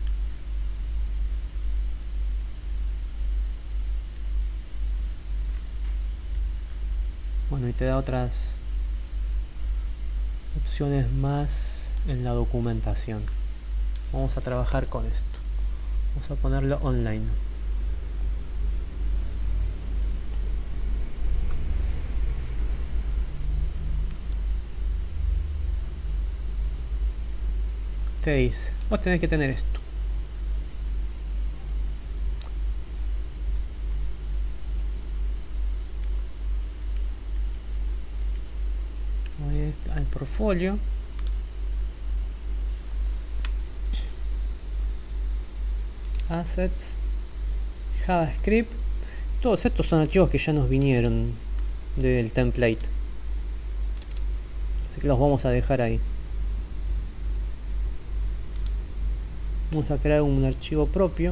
bueno, y te da otras opciones más en la documentación. Vamos a trabajar con esto. Vamos a ponerlo online. Te dice, vos tenés que tener esto. Voy al portfolio. Assets. JavaScript. Todos estos son archivos que ya nos vinieron del template. Así que los vamos a dejar ahí. Vamos a crear un archivo propio.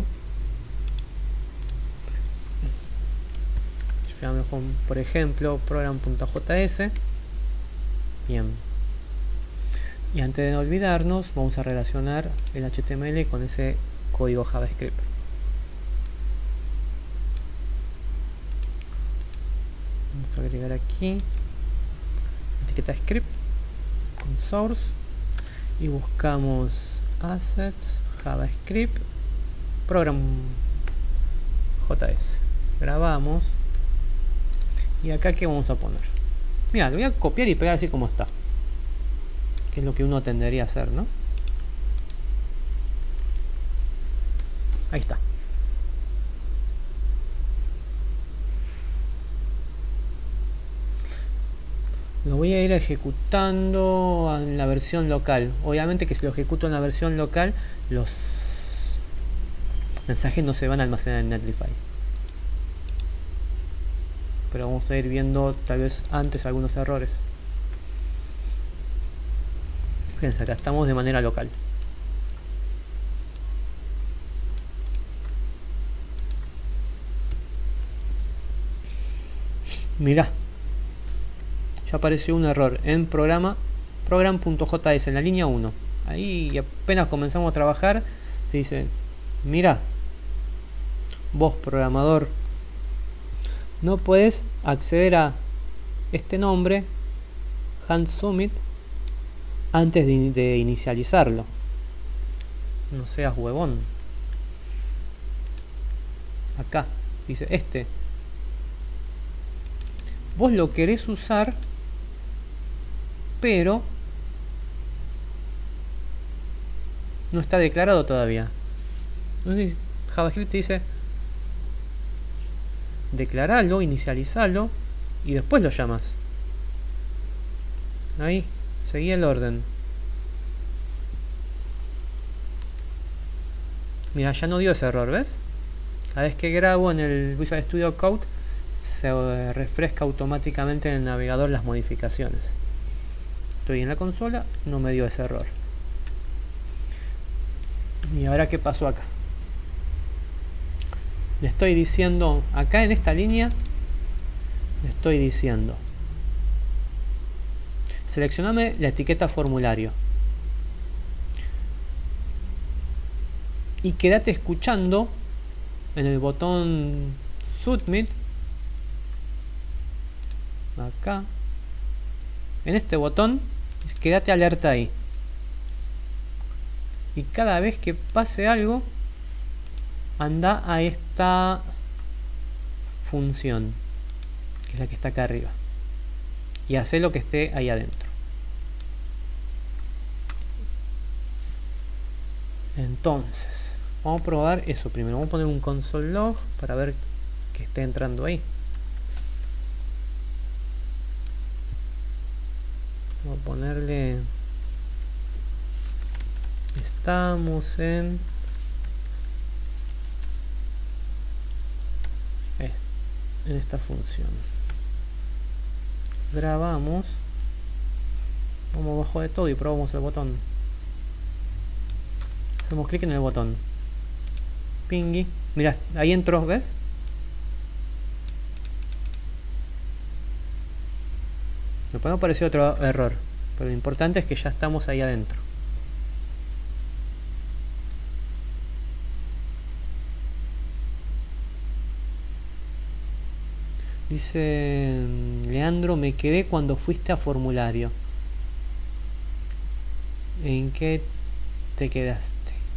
Por ejemplo, program.js. Bien. Y antes de olvidarnos, vamos a relacionar el H T M L con ese código JavaScript. Vamos a agregar aquí etiqueta script con source y buscamos assets, JavaScript, program.js. Grabamos. Y acá, ¿qué vamos a poner? Mira, lo voy a copiar y pegar así como está. Que es lo que uno tendería a hacer, ¿no? Ahí está. Lo voy a ir ejecutando en la versión local. Obviamente que si lo ejecuto en la versión local, los mensajes no se van a almacenar en Netlify. Pero vamos a ir viendo tal vez antes algunos errores. Fíjense, acá estamos de manera local. Mirá, ya apareció un error en programa program.js en la línea uno. Ahí apenas comenzamos a trabajar, se dice, mira, vos programador, no puedes acceder a este nombre HandSubmit antes de, de inicializarlo. No seas huevón. Acá dice este. Vos lo querés usar, pero no está declarado todavía. Entonces JavaScript te dice declaralo, inicializalo y después lo llamas. Ahí, seguí el orden. Mira, ya no dio ese error, ¿ves? Cada vez que grabo en el Visual Studio Code se refresca automáticamente en el navegador las modificaciones. Estoy en la consola, no me dio ese error. Y ahora, ¿qué pasó acá? Le estoy diciendo, acá en esta línea, le estoy diciendo, seleccioname la etiqueta formulario y quédate escuchando en el botón Submit. Acá en este botón, quédate alerta ahí. y cada vez que pase algo, anda a esta función, que es la que está acá arriba, y hace lo que esté ahí adentro. Entonces, vamos a probar eso primero. Vamos a poner un console log para ver que esté entrando ahí. Vamos a ponerle... Estamos en... en esta función. Grabamos. Vamos abajo de todo y probamos el botón. Hacemos clic en el botón. Pingui. Mira, ahí entró, ¿ves? Después me apareció otro error, pero lo importante es que ya estamos ahí adentro. Dice Leandro, me quedé cuando fuiste a formulario. ¿En qué te quedaste?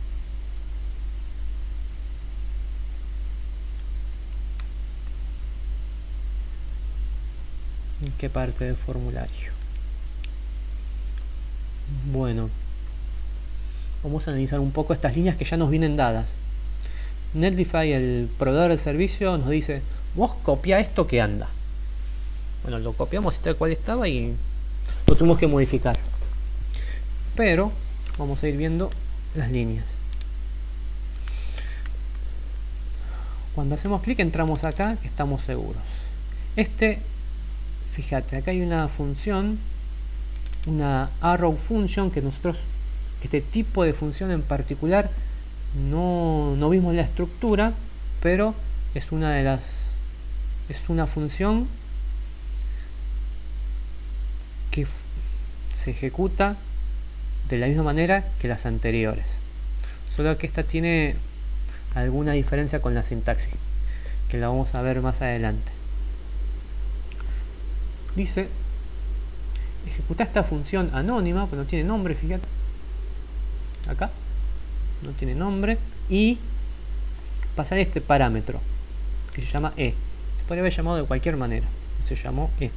¿En qué parte del formulario? Bueno, vamos a analizar un poco estas líneas que ya nos vienen dadas. Netlify, el proveedor del servicio, nos dice: vos copia esto que anda. Bueno, lo copiamos tal cual estaba y lo tuvimos que modificar. Pero vamos a ir viendo las líneas. Cuando hacemos clic entramos acá, que estamos seguros. Este, fíjate, acá hay una función, una arrow function, que nosotros, este tipo de función en particular, no, no vimos la estructura, pero es una de las es una función que se ejecuta de la misma manera que las anteriores, solo que esta tiene alguna diferencia con la sintaxis, que la vamos a ver más adelante. Dice: ejecuta esta función anónima, pero no tiene nombre, fíjate, acá no tiene nombre, y pasar este parámetro que se llama e. Se podría haber llamado de cualquier manera, se llamó e.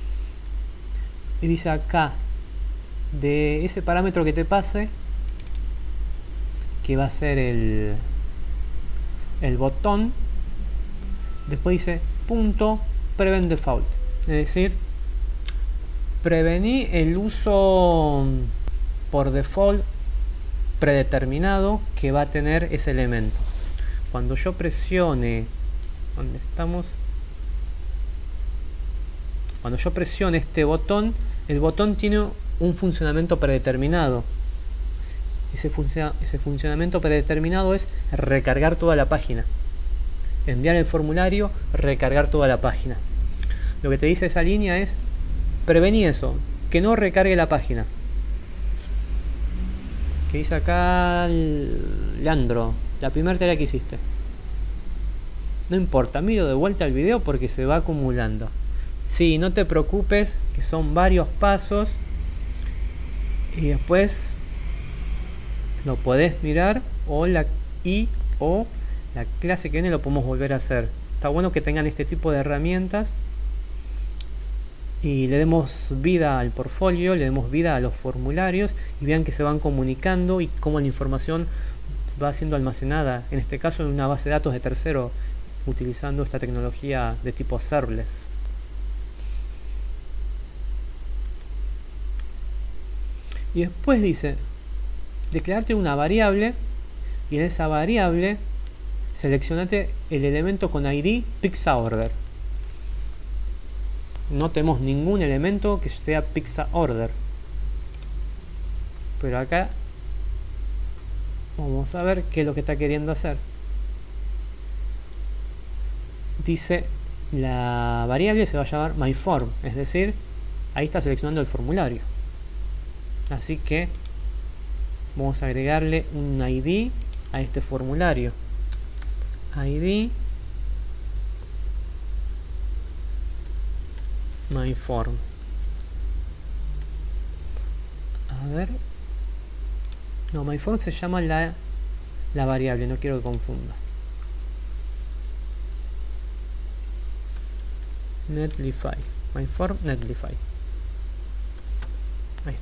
Y dice acá, de ese parámetro que te pase, que va a ser el el botón, después dice punto prevent default, es decir, prevení el uso por default predeterminado que va a tener ese elemento. Cuando yo presione, ¿dónde estamos? Cuando yo presione este botón, el botón tiene un funcionamiento predeterminado. Ese, funciona, ese funcionamiento predeterminado es recargar toda la página, enviar el formulario, recargar toda la página. Lo que te dice esa línea es: prevení eso, que no recargue la página. Que dice acá Leandro, la primera tarea que hiciste. No importa, miro de vuelta el video porque se va acumulando. Sí, no te preocupes, que son varios pasos y después lo podés mirar, o la y o la clase que viene lo podemos volver a hacer. Está bueno que tengan este tipo de herramientas y le demos vida al portfolio, le demos vida a los formularios y vean que se van comunicando y cómo la información va siendo almacenada, en este caso en una base de datos de tercero, utilizando esta tecnología de tipo serverless. Y después dice: declararte una variable, y en esa variable seleccionate el elemento con I D pixaorder. No tenemos ningún elemento que sea pixaorder, pero acá vamos a ver qué es lo que está queriendo hacer. Dice: la variable se va a llamar myForm, es decir, ahí está seleccionando el formulario. Así que vamos a agregarle un I D a este formulario. I D myForm. A ver, No, myForm se llama la, la variable, no quiero que confunda. Netlify. myForm Netlify. Ahí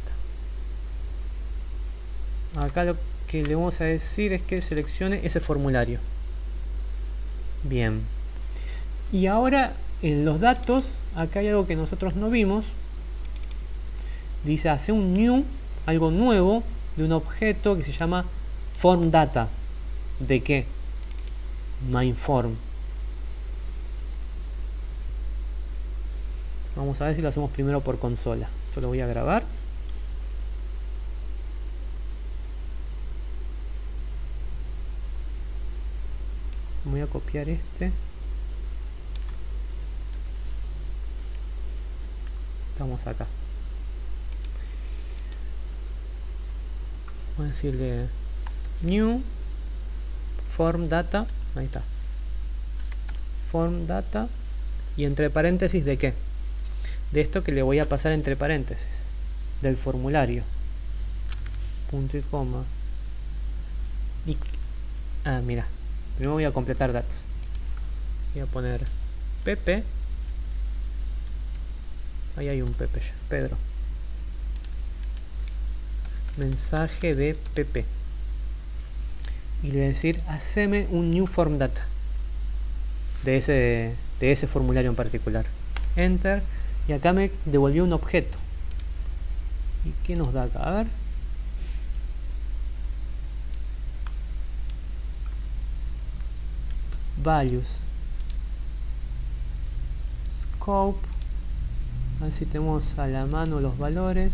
está. Acá lo que le vamos a decir es que seleccione ese formulario. Bien. Y ahora en los datos, acá hay algo que nosotros no vimos. Dice hace un new, algo nuevo, de un objeto que se llama formData. ¿De qué? myForm. Vamos a ver si lo hacemos primero por consola. Yo lo voy a grabar. Voy a copiar este. Estamos acá. Vamos a decirle new form data. Ahí está. Form data. Y entre paréntesis, ¿de qué? De esto que le voy a pasar entre paréntesis. Del formulario. Punto y coma. Y, ah, mira. Primero voy a completar datos. Voy a poner Pepe. Ahí hay un Pepe ya. Pedro. Mensaje de Pepe. Y le voy a decir, haceme un new form data. De ese, de ese formulario en particular. Enter. Y acá me devolvió un objeto. ¿Y qué nos da acá? A ver. Values. Scope. A ver si tenemos a la mano los valores.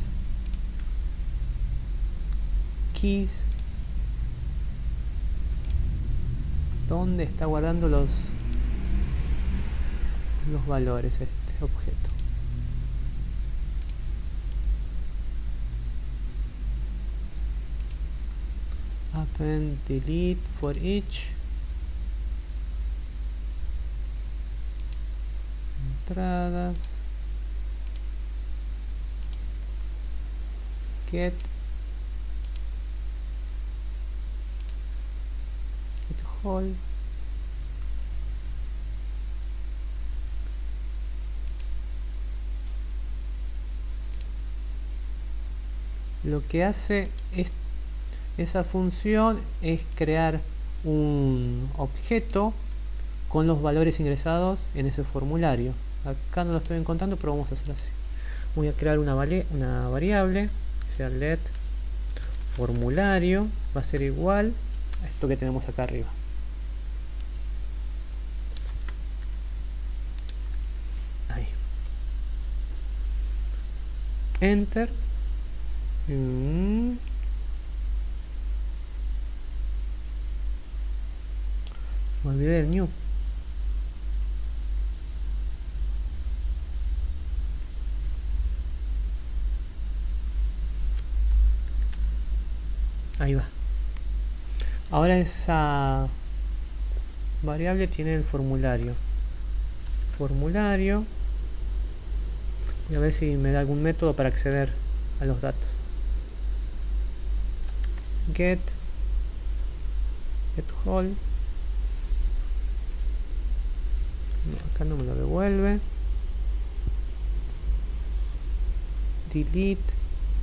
Keys. ¿Dónde está guardando los los valores este objeto? Append, delete for each. Entradas. Get. Get whole. Lo que hace es, esa función es crear un objeto con los valores ingresados en ese formulario. Acá no lo estoy encontrando, pero vamos a hacer así. Voy a crear una, una variable, que sea let formulario, va a ser igual a esto que tenemos acá arriba. Ahí. Enter. Mm. Me olvidé del new. Ahí va. Ahora esa variable tiene el formulario. Formulario. Voy a ver si me da algún método para acceder a los datos. Get. Get whole. No, acá no me lo devuelve. Delete.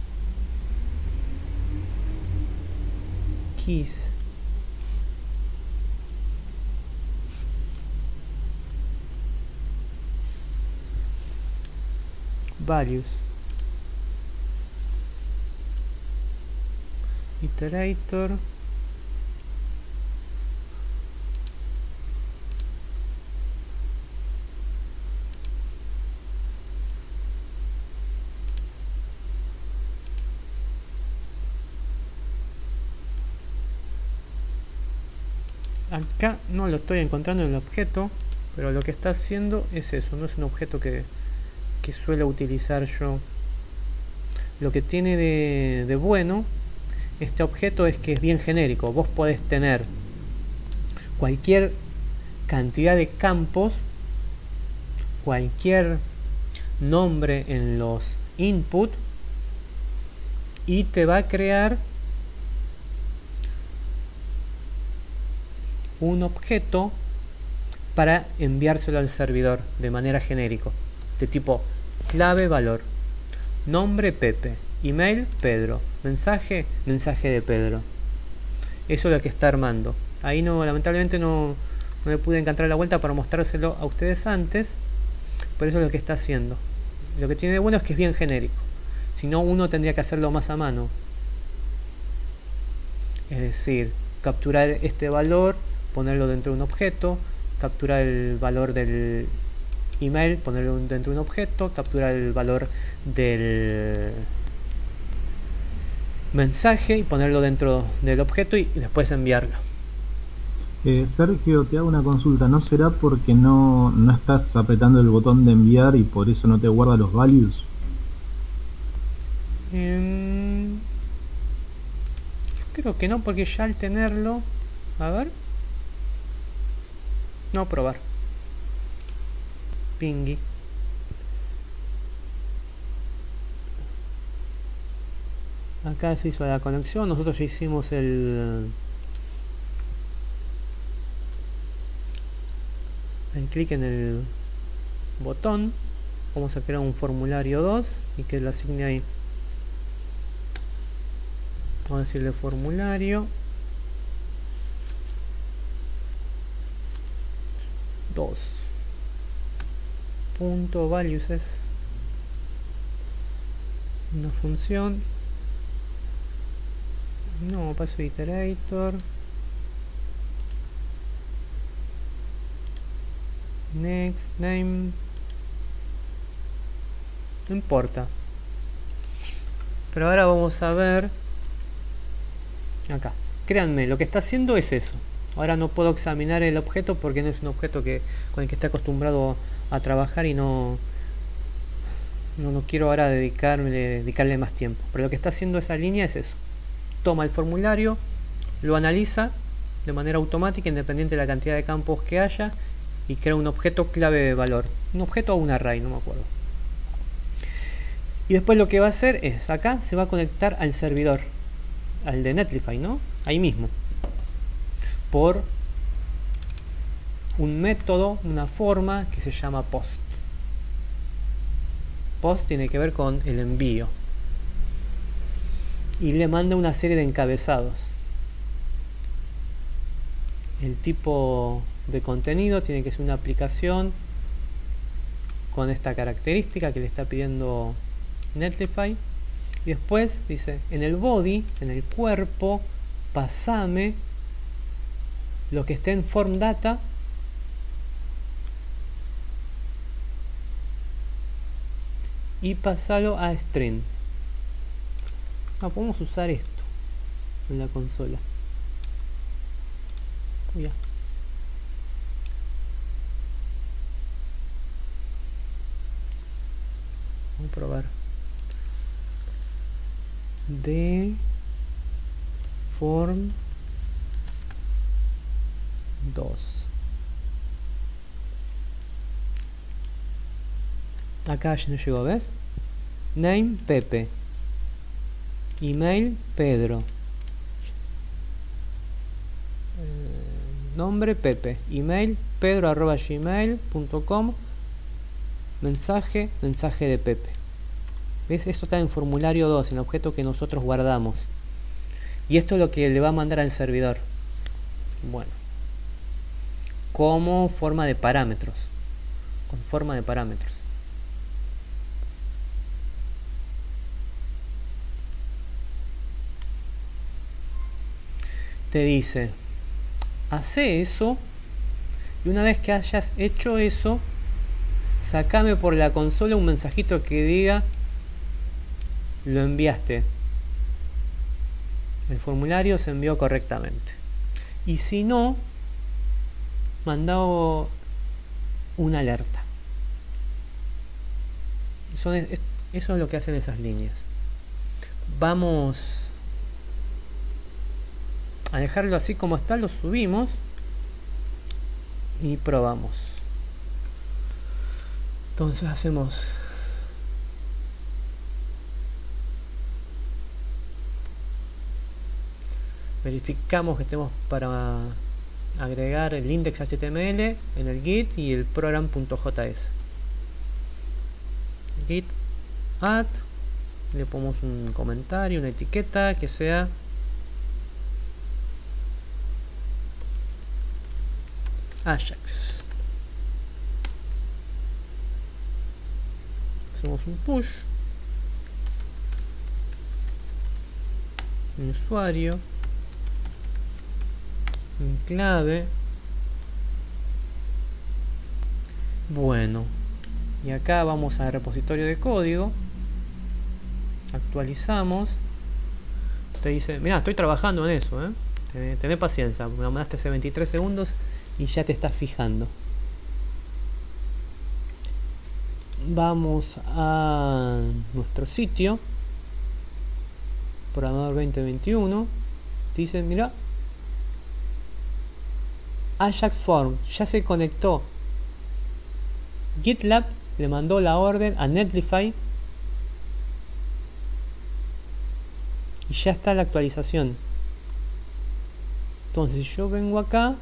Keys. Values. Iterator. Acá no lo estoy encontrando en el objeto, pero lo que está haciendo es eso, no es un objeto que, que suelo utilizar yo. Lo que tiene de, de bueno este objeto es que es bien genérico. Vos podés tener cualquier cantidad de campos, cualquier nombre en los input, y te va a crear un objeto para enviárselo al servidor de manera genérico, de tipo clave valor, nombre Pepe, email Pedro, mensaje mensaje de Pedro. Eso es lo que está armando. Ahí no, lamentablemente no, no me pude encontrar la vuelta para mostrárselo a ustedes antes, pero eso es lo que está haciendo. Lo que tiene de bueno es que es bien genérico. Si no, uno tendría que hacerlo más a mano. Es decir, capturar este valor, ponerlo dentro de un objeto, capturar el valor del email, ponerlo dentro de un objeto, capturar el valor del mensaje y ponerlo dentro del objeto y después enviarlo. Eh, Sergio, te hago una consulta. ¿No será porque no, no estás apretando el botón de enviar y por eso no te guarda los values? Mm, creo que no, porque ya al tenerlo... A ver... No, probar. Pingy. Acá se hizo la conexión. Nosotros ya hicimos el... el clic en el botón. Vamos a crear un formulario dos y que lo asigne ahí. Vamos a decirle formulario dos punto values es una función, no paso iterator, next name, no importa. Pero ahora vamos a ver acá. Créanme, lo que está haciendo es eso. Ahora no puedo examinar el objeto porque no es un objeto que, con el que esté acostumbrado a trabajar y no, no, no quiero ahora dedicarme, dedicarle más tiempo. Pero lo que está haciendo esa línea es eso. Toma el formulario, lo analiza de manera automática, independiente de la cantidad de campos que haya, y crea un objeto clave de valor. Un objeto o un array, no me acuerdo. Y después lo que va a hacer es, acá se va a conectar al servidor, al de Netlify, ¿no? Ahí mismo. Por un método, una forma que se llama post. Post tiene que ver con el envío. Y le manda una serie de encabezados. El tipo de contenido tiene que ser una aplicación con esta característica que le está pidiendo Netlify. Y después dice, en el body, en el cuerpo, pasame lo que esté en form data y pasalo a string. Ah, podemos usar esto en la consola. Ya. Vamos a probar. De form dos. Acá ya no llegó, ¿ves? Name Pepe. Email Pedro. Eh, nombre Pepe. Email pedro arroba gmail punto com. Mensaje, mensaje de Pepe. ¿Ves? Esto está en formulario dos, en el objeto que nosotros guardamos. Y esto es lo que le va a mandar al servidor. Bueno. Como forma de parámetros. Con forma de parámetros. Te dice, hace eso, y una vez que hayas hecho eso, sacame por la consola un mensajito que diga, lo enviaste. El formulario se envió correctamente. Y si no, mandado una alerta. Son, eso es lo que hacen esas líneas. Vamos a dejarlo así como está, lo subimos y probamos. Entonces hacemos verificamos que estemos para agregar el index H T M L en el git y el program.js. Git add, le ponemos un comentario, una etiqueta que sea Ajax. Hacemos un push, un usuario, un clave. Bueno, y acá vamos al repositorio de código, actualizamos. Te dice, mira, estoy trabajando en eso, ¿eh? Tené, tené paciencia, me mandaste hace veintitrés segundos y ya te estás fijando. Vamos a nuestro sitio Programador veinte veintiuno. Te dice, mira, Ajax Form ya se conectó. GitLab le mandó la orden a Netlify y ya está la actualización. Entonces yo vengo acá,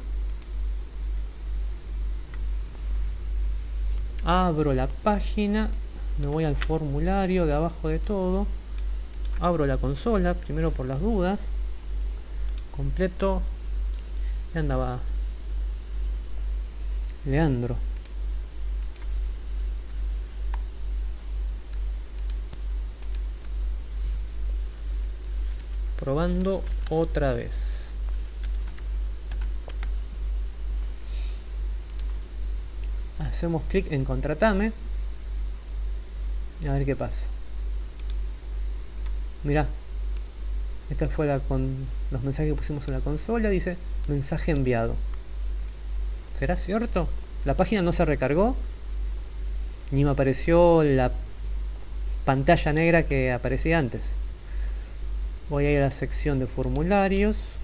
abro la página, me voy al formulario de abajo de todo, abro la consola primero por las dudas, completo, y andaba Leandro. Probando otra vez. Hacemos clic en contratame y a ver qué pasa. Mirá, esta fue la con los mensajes que pusimos en la consola. Dice mensaje enviado. ¿Será cierto? La página no se recargó, ni me apareció la pantalla negra que aparecía antes. Voy a ir a la sección de formularios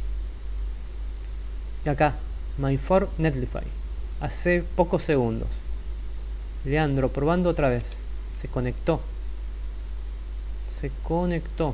y acá My Form Netlify. Hace pocos segundos. Leandro, probando otra vez. Se conectó. Se conectó.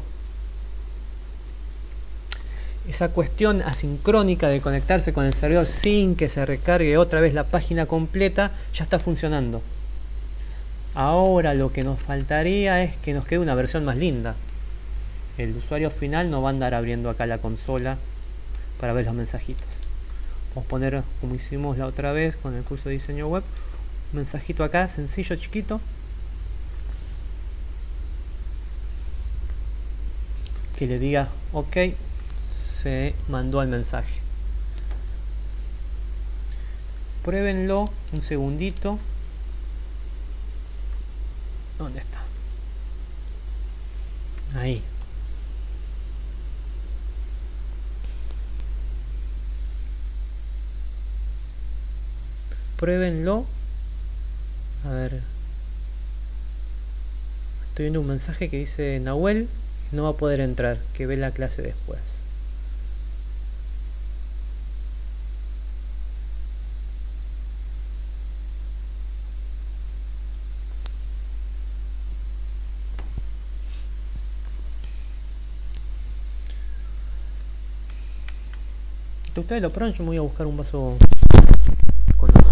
Esa cuestión asincrónica de conectarse con el servidor sin que se recargue otra vez la página completa ya está funcionando. Ahora lo que nos faltaría es que nos quede una versión más linda. El usuario final no va a andar abriendo acá la consola para ver los mensajitos. Vamos a poner, como hicimos la otra vez con el curso de diseño web, un mensajito acá, sencillo, chiquito, que le diga ok, se mandó el mensaje. Pruébenlo un segundito. ¿Dónde está? Ahí. Pruébenlo. A ver. Estoy viendo un mensaje que dice Nahuel no va a poder entrar, que ve la clase después. Ustedes lo prueban, yo me voy a buscar un vaso con agua.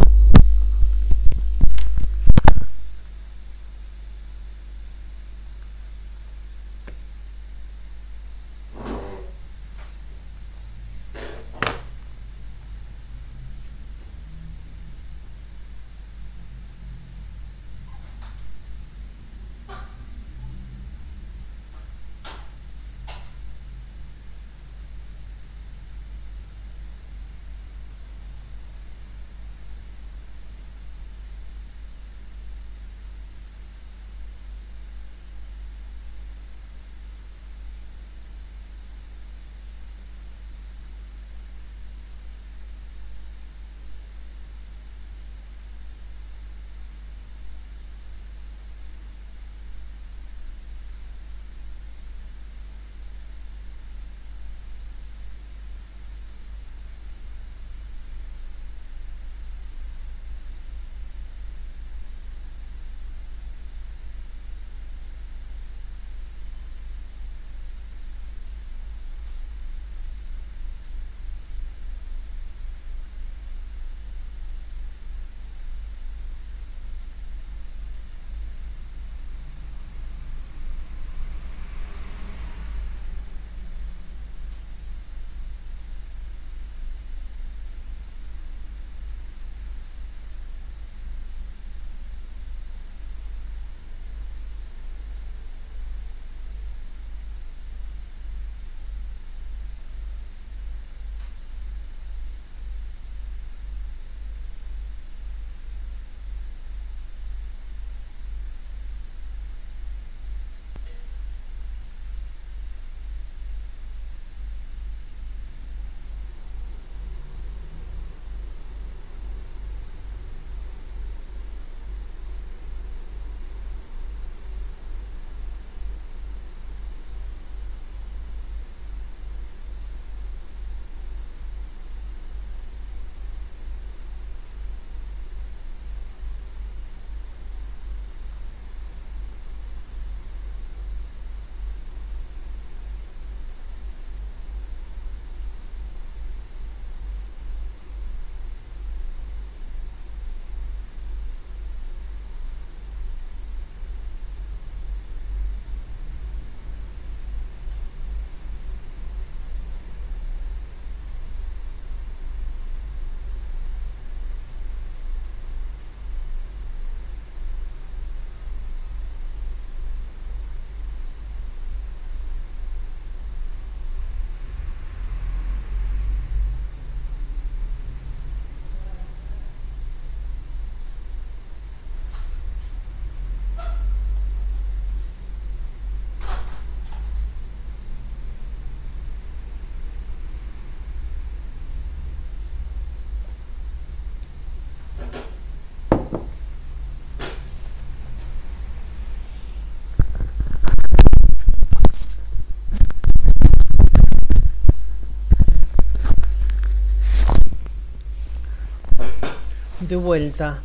De vuelta.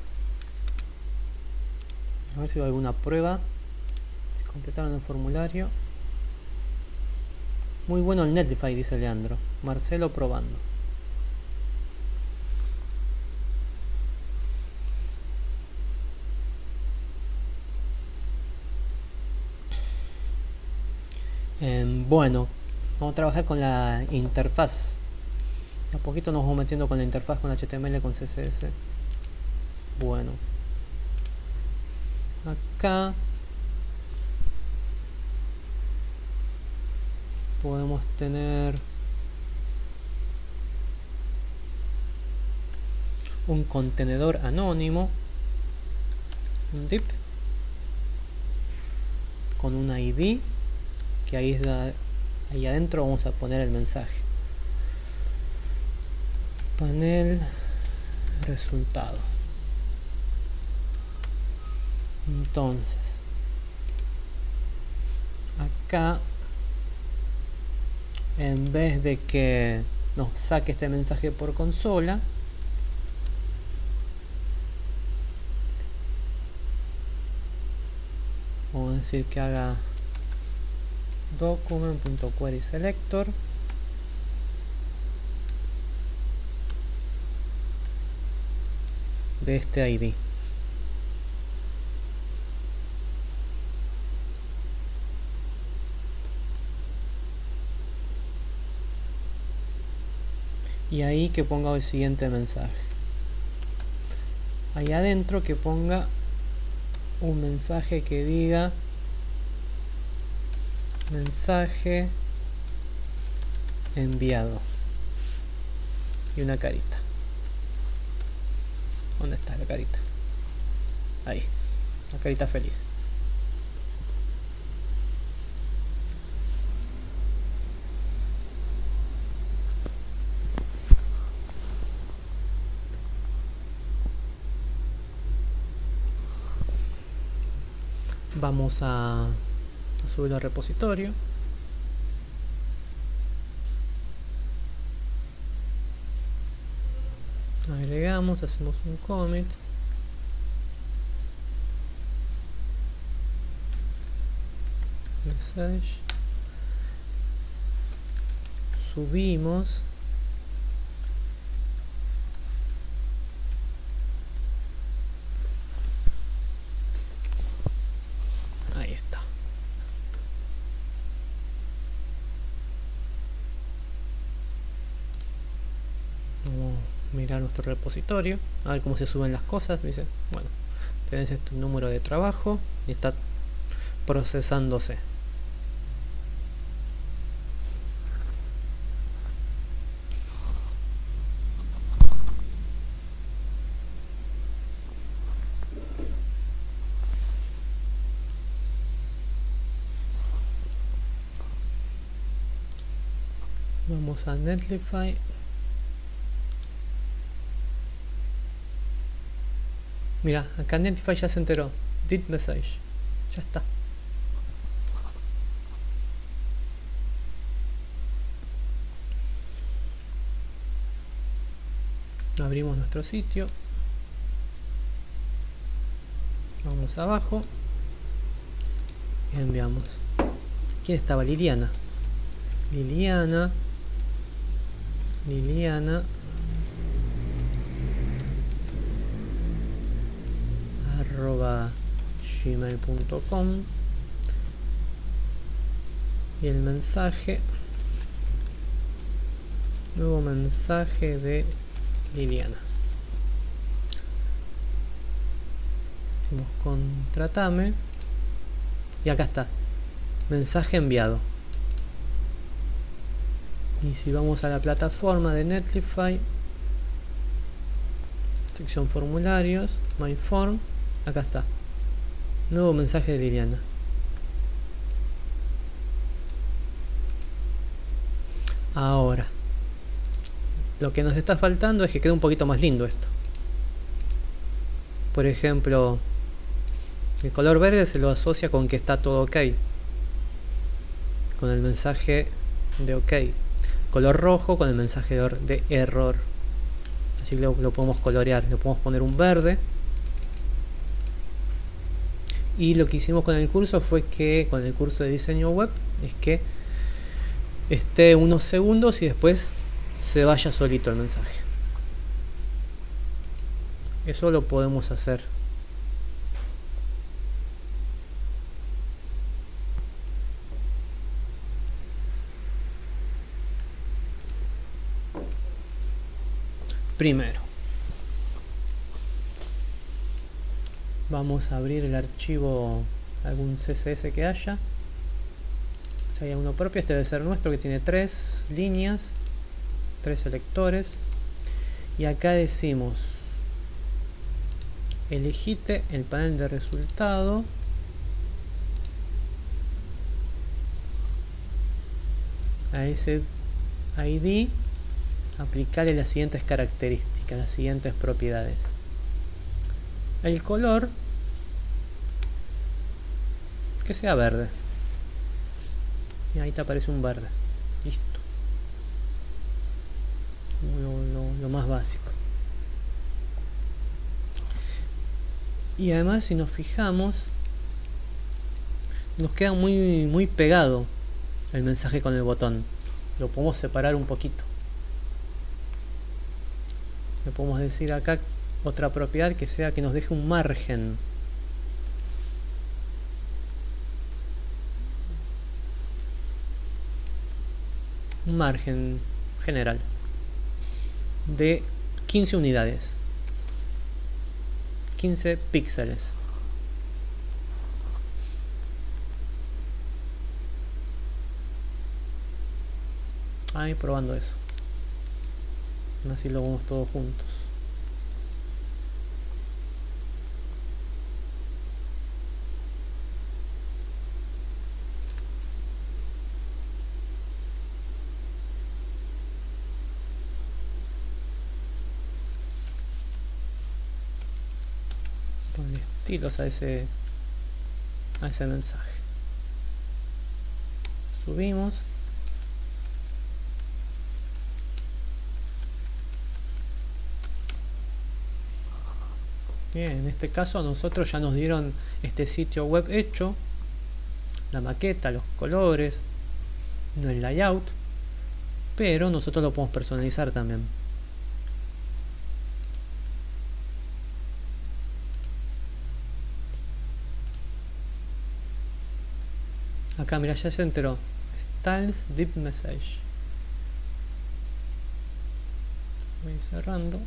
A ver si hay alguna prueba. Completaron el formulario. Muy bueno el Netlify, dice Leandro. Marcelo probando. Eh, bueno, vamos a trabajar con la interfaz. A poquito nos vamos metiendo con la interfaz, con H T M L, con C S S. Bueno. Acá podemos tener un contenedor anónimo, un div con un I D, que ahí, es la, ahí adentro vamos a poner el mensaje. Panel resultado. Entonces acá, en vez de que nos saque este mensaje por consola, vamos a decir que haga document.querySelector de este I D. Y ahí que ponga el siguiente mensaje. Ahí adentro que ponga un mensaje que diga mensaje enviado y una carita. ¿Dónde está la carita? Ahí, la carita feliz. Vamos a, a subir al repositorio. Agregamos, hacemos un commit. Message. Subimos. Ahí está. Vamos a mirar nuestro repositorio, a ver cómo se suben las cosas. Dice, bueno, tenés este número de trabajo y está procesándose. Vamos a Netlify. Mira, acá Netlify ya se enteró. Did message. Ya está. Abrimos nuestro sitio. Vamos abajo. Y enviamos. ¿Quién estaba? Liliana. Liliana. Liliana arroba gmail punto com, y el mensaje, nuevo mensaje de Liliana. Decimos contratame y acá está, mensaje enviado. Y si vamos a la plataforma de Netlify, sección formularios, My Form, acá está, nuevo mensaje de Liliana. Ahora, lo que nos está faltando es que quede un poquito más lindo esto. Por ejemplo, el color verde se lo asocia con que está todo ok, con el mensaje de ok. Color rojo con el mensaje de error. así que lo, lo podemos colorear, le podemos poner un verde. Y lo que hicimos con el curso fue que con el curso de diseño web es que esté unos segundos y después se vaya solito el mensaje. Eso lo podemos hacer. Primero, vamos a abrir el archivo, algún C S S que haya. Si hay uno propio, este debe ser nuestro, que tiene tres líneas, tres selectores. Y acá decimos, elegite el panel de resultado. A ese I D aplicarle las siguientes características, las siguientes propiedades. El color, que sea verde. Y ahí te aparece un verde. Listo. Lo, lo, lo más básico. Y además, si nos fijamos, nos queda muy, muy pegado el mensaje con el botón. Lo podemos separar un poquito. Le podemos decir acá otra propiedad que sea que nos deje un margen. Un margen general de quince unidades, quince píxeles. Ahí probando eso. Así lo vemos todos juntos. Con estilos a ese a ese mensaje. Subimos. Bien, en este caso a nosotros ya nos dieron este sitio web hecho, la maqueta, los colores, no el layout, pero nosotros lo podemos personalizar también. Acá mira, ya se enteró. Styles Deep Message. Voy cerrando.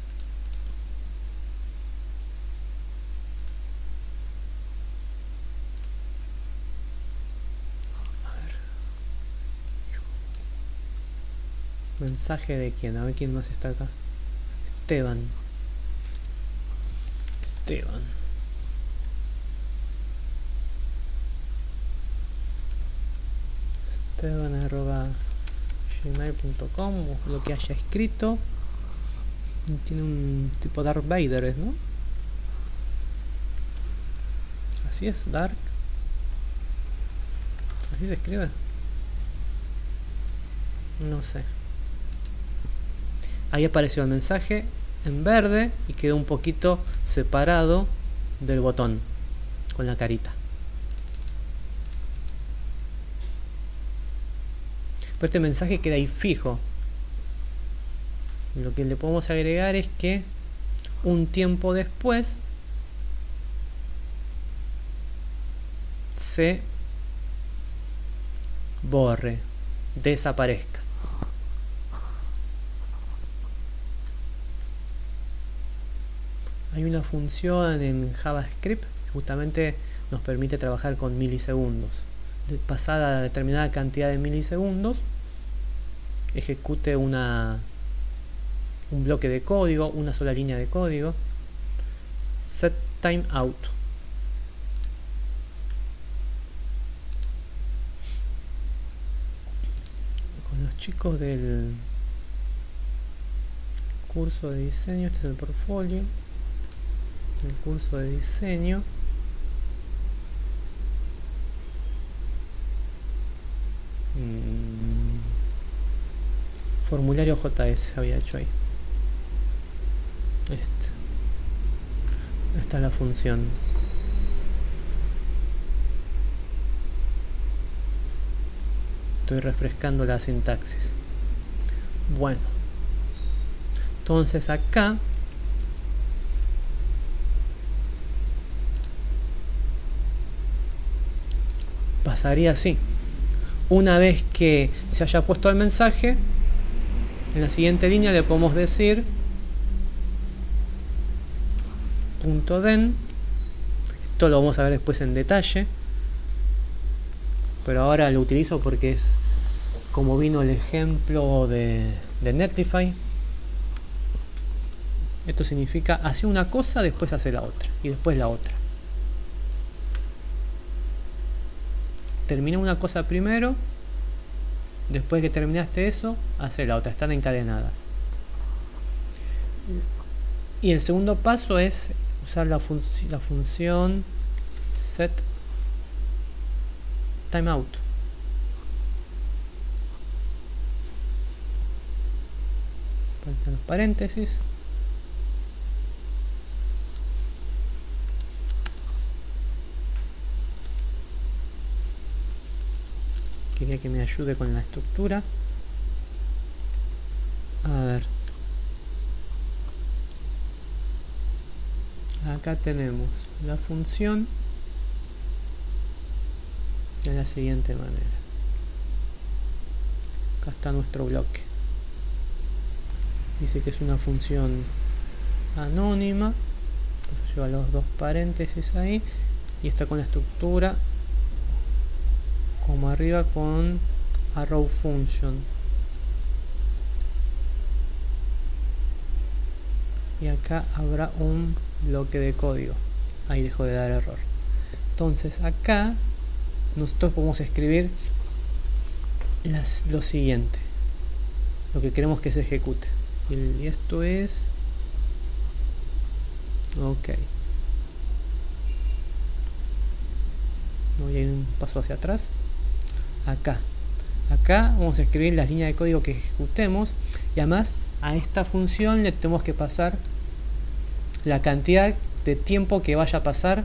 Mensaje de quién, a ver quién más está acá. Esteban. Esteban. Esteban arroba gmail punto com, lo que haya escrito. Tiene un tipo Darth Vader, ¿no? Así es, Dark. Así se escribe. No sé. Ahí apareció el mensaje en verde y quedó un poquito separado del botón con la carita. Pero este mensaje queda ahí fijo. Lo que le podemos agregar es que un tiempo después se borre, desaparezca. Hay una función en JavaScript que justamente nos permite trabajar con milisegundos. De pasada a determinada cantidad de milisegundos, ejecute una, un bloque de código, una sola línea de código. Set time out. Con los chicos del curso de diseño, este es el portfolio. El curso de diseño. Mm. Formulario J S había hecho ahí. Esta. Esta es la función. Estoy refrescando la sintaxis. Bueno, entonces acá pasaría así. Una vez que se haya puesto el mensaje, en la siguiente línea le podemos decir punto .den. Esto lo vamos a ver después en detalle, pero ahora lo utilizo porque es como vino el ejemplo de, de Netlify. Esto significa hace una cosa, después hace la otra y después la otra. Termina una cosa primero, después que terminaste eso, hace la otra. Están encadenadas. Y el segundo paso es usar la, fun la función set timeout. Faltan los paréntesis. Quería que me ayude con la estructura. A ver. Acá tenemos la función de la siguiente manera. Acá está nuestro bloque. Dice que es una función anónima. Entonces lleva los dos paréntesis ahí. Y está con la estructura como arriba con arrow function. Y acá habrá un bloque de código. Ahí dejó de dar error. Entonces acá nosotros podemos escribir las, lo siguiente, lo que queremos que se ejecute. Y esto es ok. Voy a ir un paso hacia atrás. Acá acá vamos a escribir las líneas de código que ejecutemos, y además a esta función le tenemos que pasar la cantidad de tiempo que vaya a pasar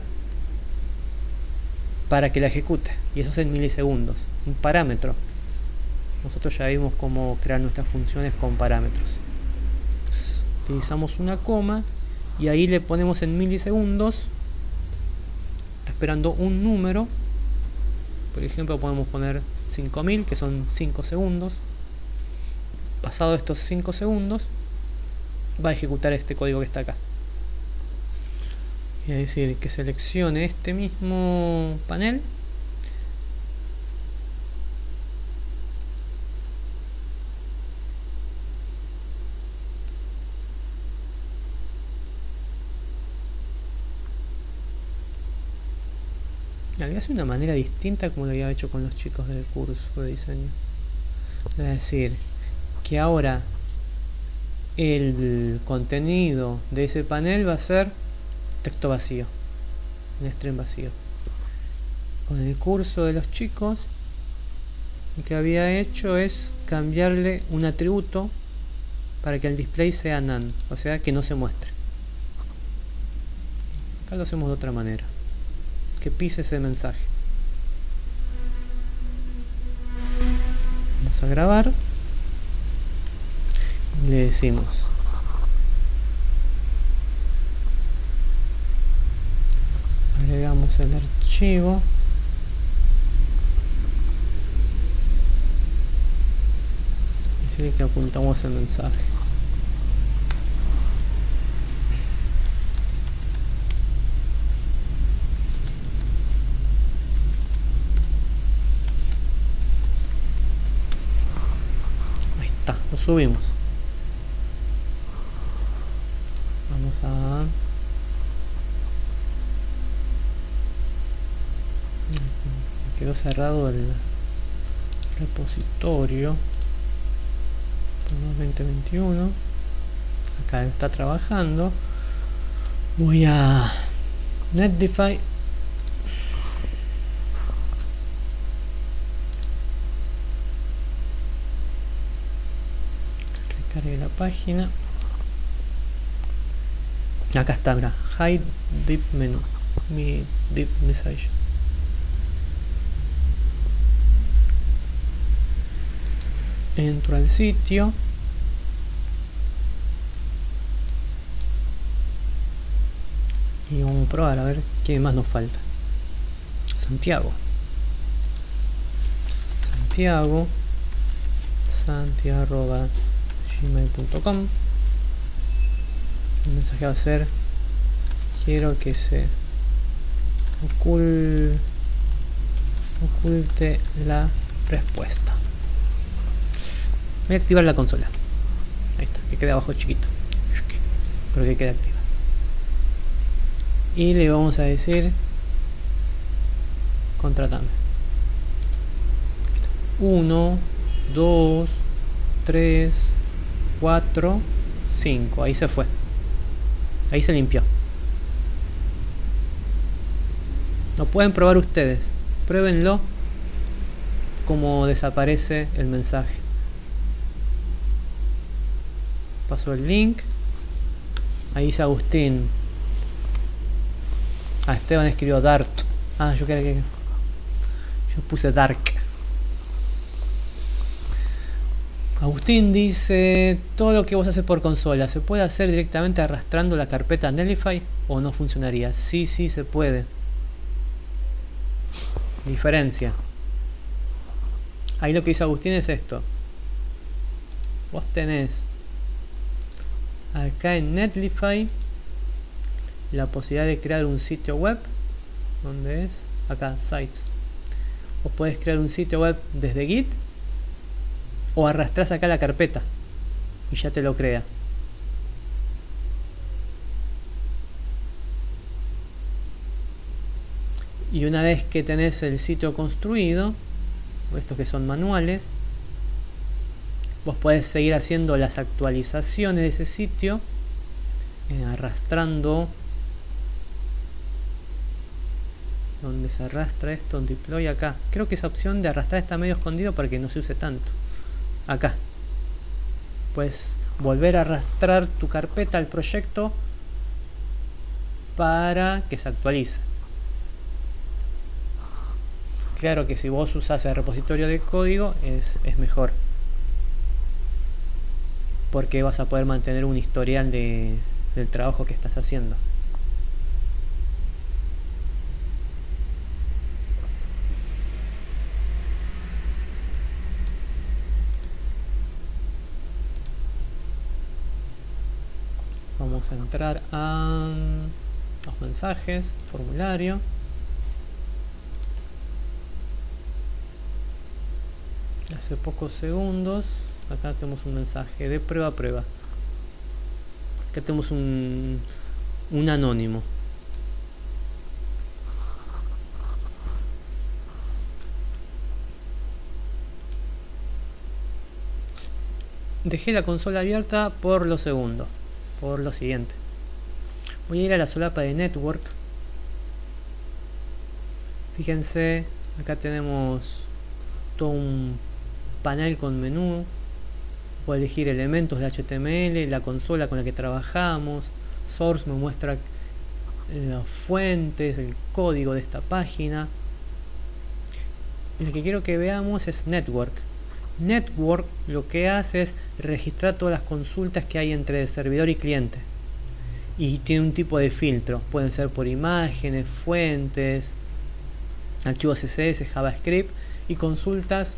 para que la ejecute, y eso es en milisegundos, un parámetro. Nosotros ya vimos cómo crear nuestras funciones con parámetros. Utilizamos una coma y ahí le ponemos en milisegundos. Está esperando un número. Por ejemplo, podemos poner cinco mil, que son cinco segundos. Pasado estos cinco segundos, va a ejecutar este código que está acá. Es decir, que seleccione este mismo panel. Había sido una manera distinta como lo había hecho con los chicos del curso de diseño. Es decir, que ahora el contenido de ese panel va a ser texto vacío, un string vacío. Con el curso de los chicos, lo que había hecho es cambiarle un atributo para que el display sea none, o sea que no se muestre. Acá lo hacemos de otra manera, que pise ese mensaje. Vamos a grabar. Le decimos agregamos el archivo, decir que apuntamos el mensaje. Ahí está, lo subimos. Vamos a quedó cerrado el repositorio veinte veintiuno. Acá está trabajando. Voy a Netlify, recargue la página. Acá está, mira, hide deep menu, mi deep message. Entro al sitio. Y vamos a probar a ver quién más nos falta. Santiago. Santiago. santi arroba gmail punto com. El mensaje va a ser: quiero que se ocul oculte la respuesta. Voy a activar la consola. Ahí está, que quede abajo chiquito. Pero que quede activa. Y le vamos a decir: contratame. uno, dos, tres, cuatro, cinco. Ahí se fue. Ahí se limpió. Lo pueden probar ustedes. Pruébenlo como desaparece el mensaje. Paso el link. Ahí dice Agustín. Ah, Esteban escribió Dart. Ah, yo quería que... Yo puse Dark. Agustín dice: todo lo que vos haces por consola, ¿se puede hacer directamente arrastrando la carpeta Netlify o no funcionaría? Sí, sí se puede. Diferencia. Ahí lo que dice Agustín es esto. Vos tenés acá en Netlify la posibilidad de crear un sitio web. ¿Dónde es? Acá, Sites. Vos podés crear un sitio web desde Git o arrastrás acá la carpeta y ya te lo crea. Y una vez que tenés el sitio construido, estos que son manuales, vos podés seguir haciendo las actualizaciones de ese sitio, eh, arrastrando donde se arrastra esto, en deploy acá. Creo que esa opción de arrastrar está medio escondido para que no se use tanto. Acá puedes volver a arrastrar tu carpeta al proyecto para que se actualice. Claro que si vos usás el repositorio de código es, es mejor, porque vas a poder mantener un historial de, del trabajo que estás haciendo. Vamos a entrar a los mensajes, formulario. Hace pocos segundos, acá tenemos un mensaje de prueba a prueba. Acá tenemos un, un anónimo. Dejé la consola abierta por lo segundo. Por lo siguiente, voy a ir a la solapa de Network. Fíjense, acá tenemos todo un panel con menú. Puedo elegir elementos de H T M L, la consola con la que trabajamos. Source me muestra las fuentes, el código de esta página. Y lo que quiero que veamos es Network. Network lo que hace es registrar todas las consultas que hay entre el servidor y cliente, y tiene un tipo de filtro. Pueden ser por imágenes, fuentes, archivos C S S, JavaScript y consultas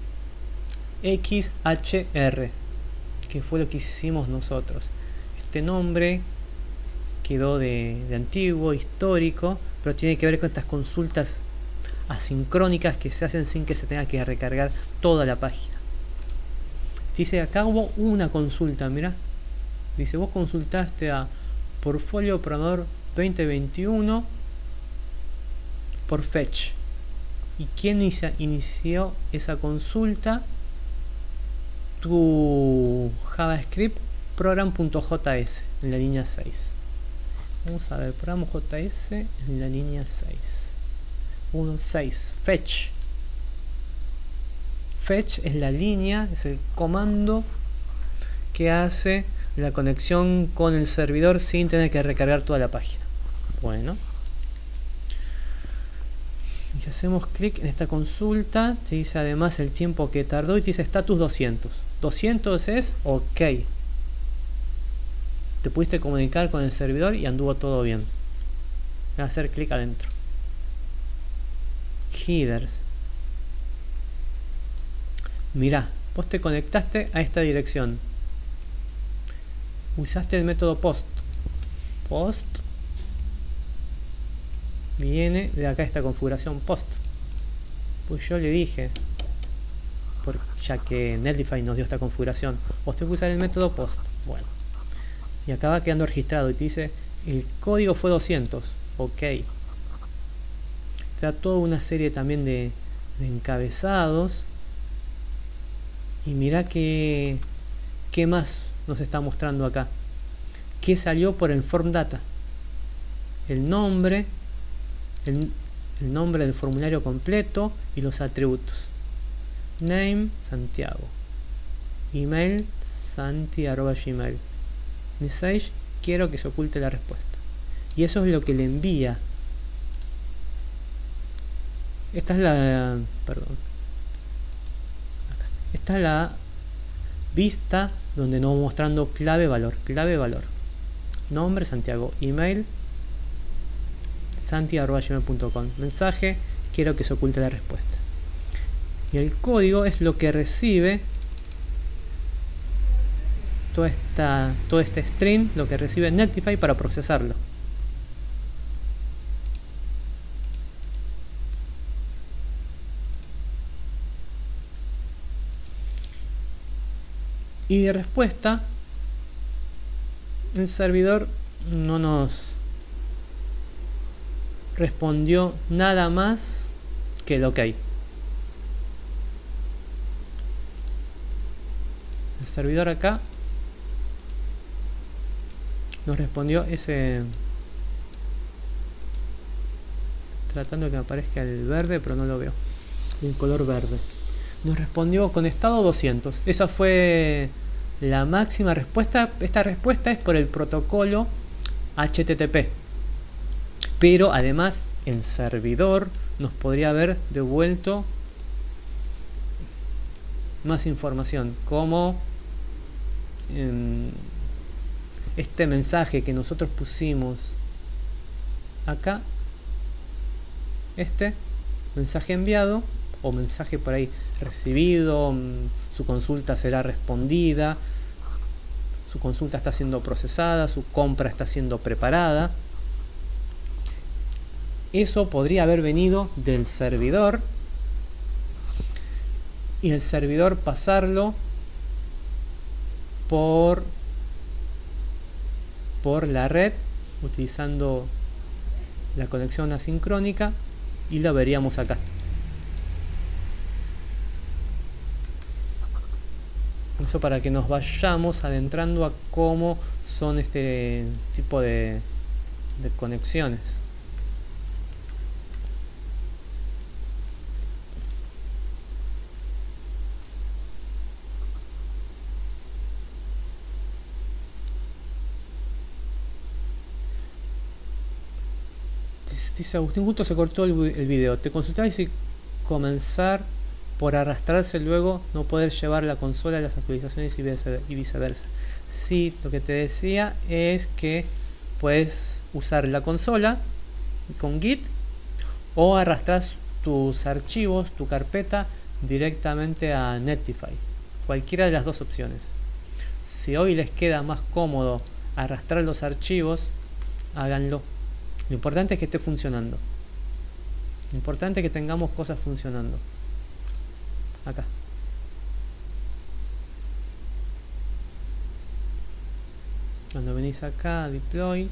X H R, que fue lo que hicimos nosotros. Este nombre quedó de, de antiguo, histórico, pero tiene que ver con estas consultas asincrónicas que se hacen sin que se tenga que recargar toda la página. Dice acá hubo una consulta, mira. Dice: vos consultaste a Portfolio Programador veinte veintiuno por Fetch. ¿Y quién inicia, inició esa consulta? Tu JavaScript program.js en la línea seis. Vamos a ver, programa J S en la línea seis. uno seis, Fetch. Fetch es la línea, es el comando que hace la conexión con el servidor sin tener que recargar toda la página. Bueno, y si hacemos clic en esta consulta, te dice además el tiempo que tardó y te dice status doscientos. doscientos es ok. Te pudiste comunicar con el servidor y anduvo todo bien. Voy a hacer clic adentro. Headers. Mirá, vos te conectaste a esta dirección. Usaste el método post. Post viene de acá esta configuración post. Pues yo le dije, por, ya que Netlify nos dio esta configuración, vos tenés que usar el método post. Bueno, y acá va quedando registrado y te dice el código fue doscientos. Ok. Te da toda una serie también de, de encabezados. Y mirá que qué más nos está mostrando acá. Que salió por el form data. El nombre, el, el nombre del formulario completo y los atributos. Name, Santiago. Email, santi arroba gmail. Message, quiero que se oculte la respuesta. Y eso es lo que le envía. Esta es la... Perdón. Acá. Esta es la vista donde nos va mostrando clave valor. Clave valor. Nombre, Santiago. Email, santi arroba gmail punto com. Mensaje, quiero que se oculte la respuesta. Y el código es lo que recibe toda esta, todo este string, lo que recibe Netlify para procesarlo. Y de respuesta, el servidor no nos respondió nada más que el OK. El servidor acá nos respondió ese, tratando de que me aparezca el verde, pero no lo veo, un color verde. Nos respondió con estado doscientos. Esa fue la máxima respuesta. Esta respuesta es por el protocolo H T T P. Pero además el servidor nos podría haber devuelto más información, como eh, este mensaje que nosotros pusimos acá, este mensaje enviado o mensaje por ahí recibido, su consulta será respondida, su consulta está siendo procesada, su compra está siendo preparada. Eso podría haber venido del servidor y el servidor pasarlo por por la red utilizando la conexión asincrónica y lo veríamos acá. Eso para que nos vayamos adentrando a cómo son este tipo de, de conexiones. Dice Agustín, justo se cortó el, el video. Te consultaba y si comenzar por arrastrarse luego no poder llevar la consola a las actualizaciones y viceversa. Sí, lo que te decía es que puedes usar la consola con Git o arrastras tus archivos, tu carpeta directamente a Netlify. Cualquiera de las dos opciones. Si hoy les queda más cómodo arrastrar los archivos, háganlo. Lo importante es que esté funcionando. Lo importante es que tengamos cosas funcionando. Acá. Cuando venís acá, deploy.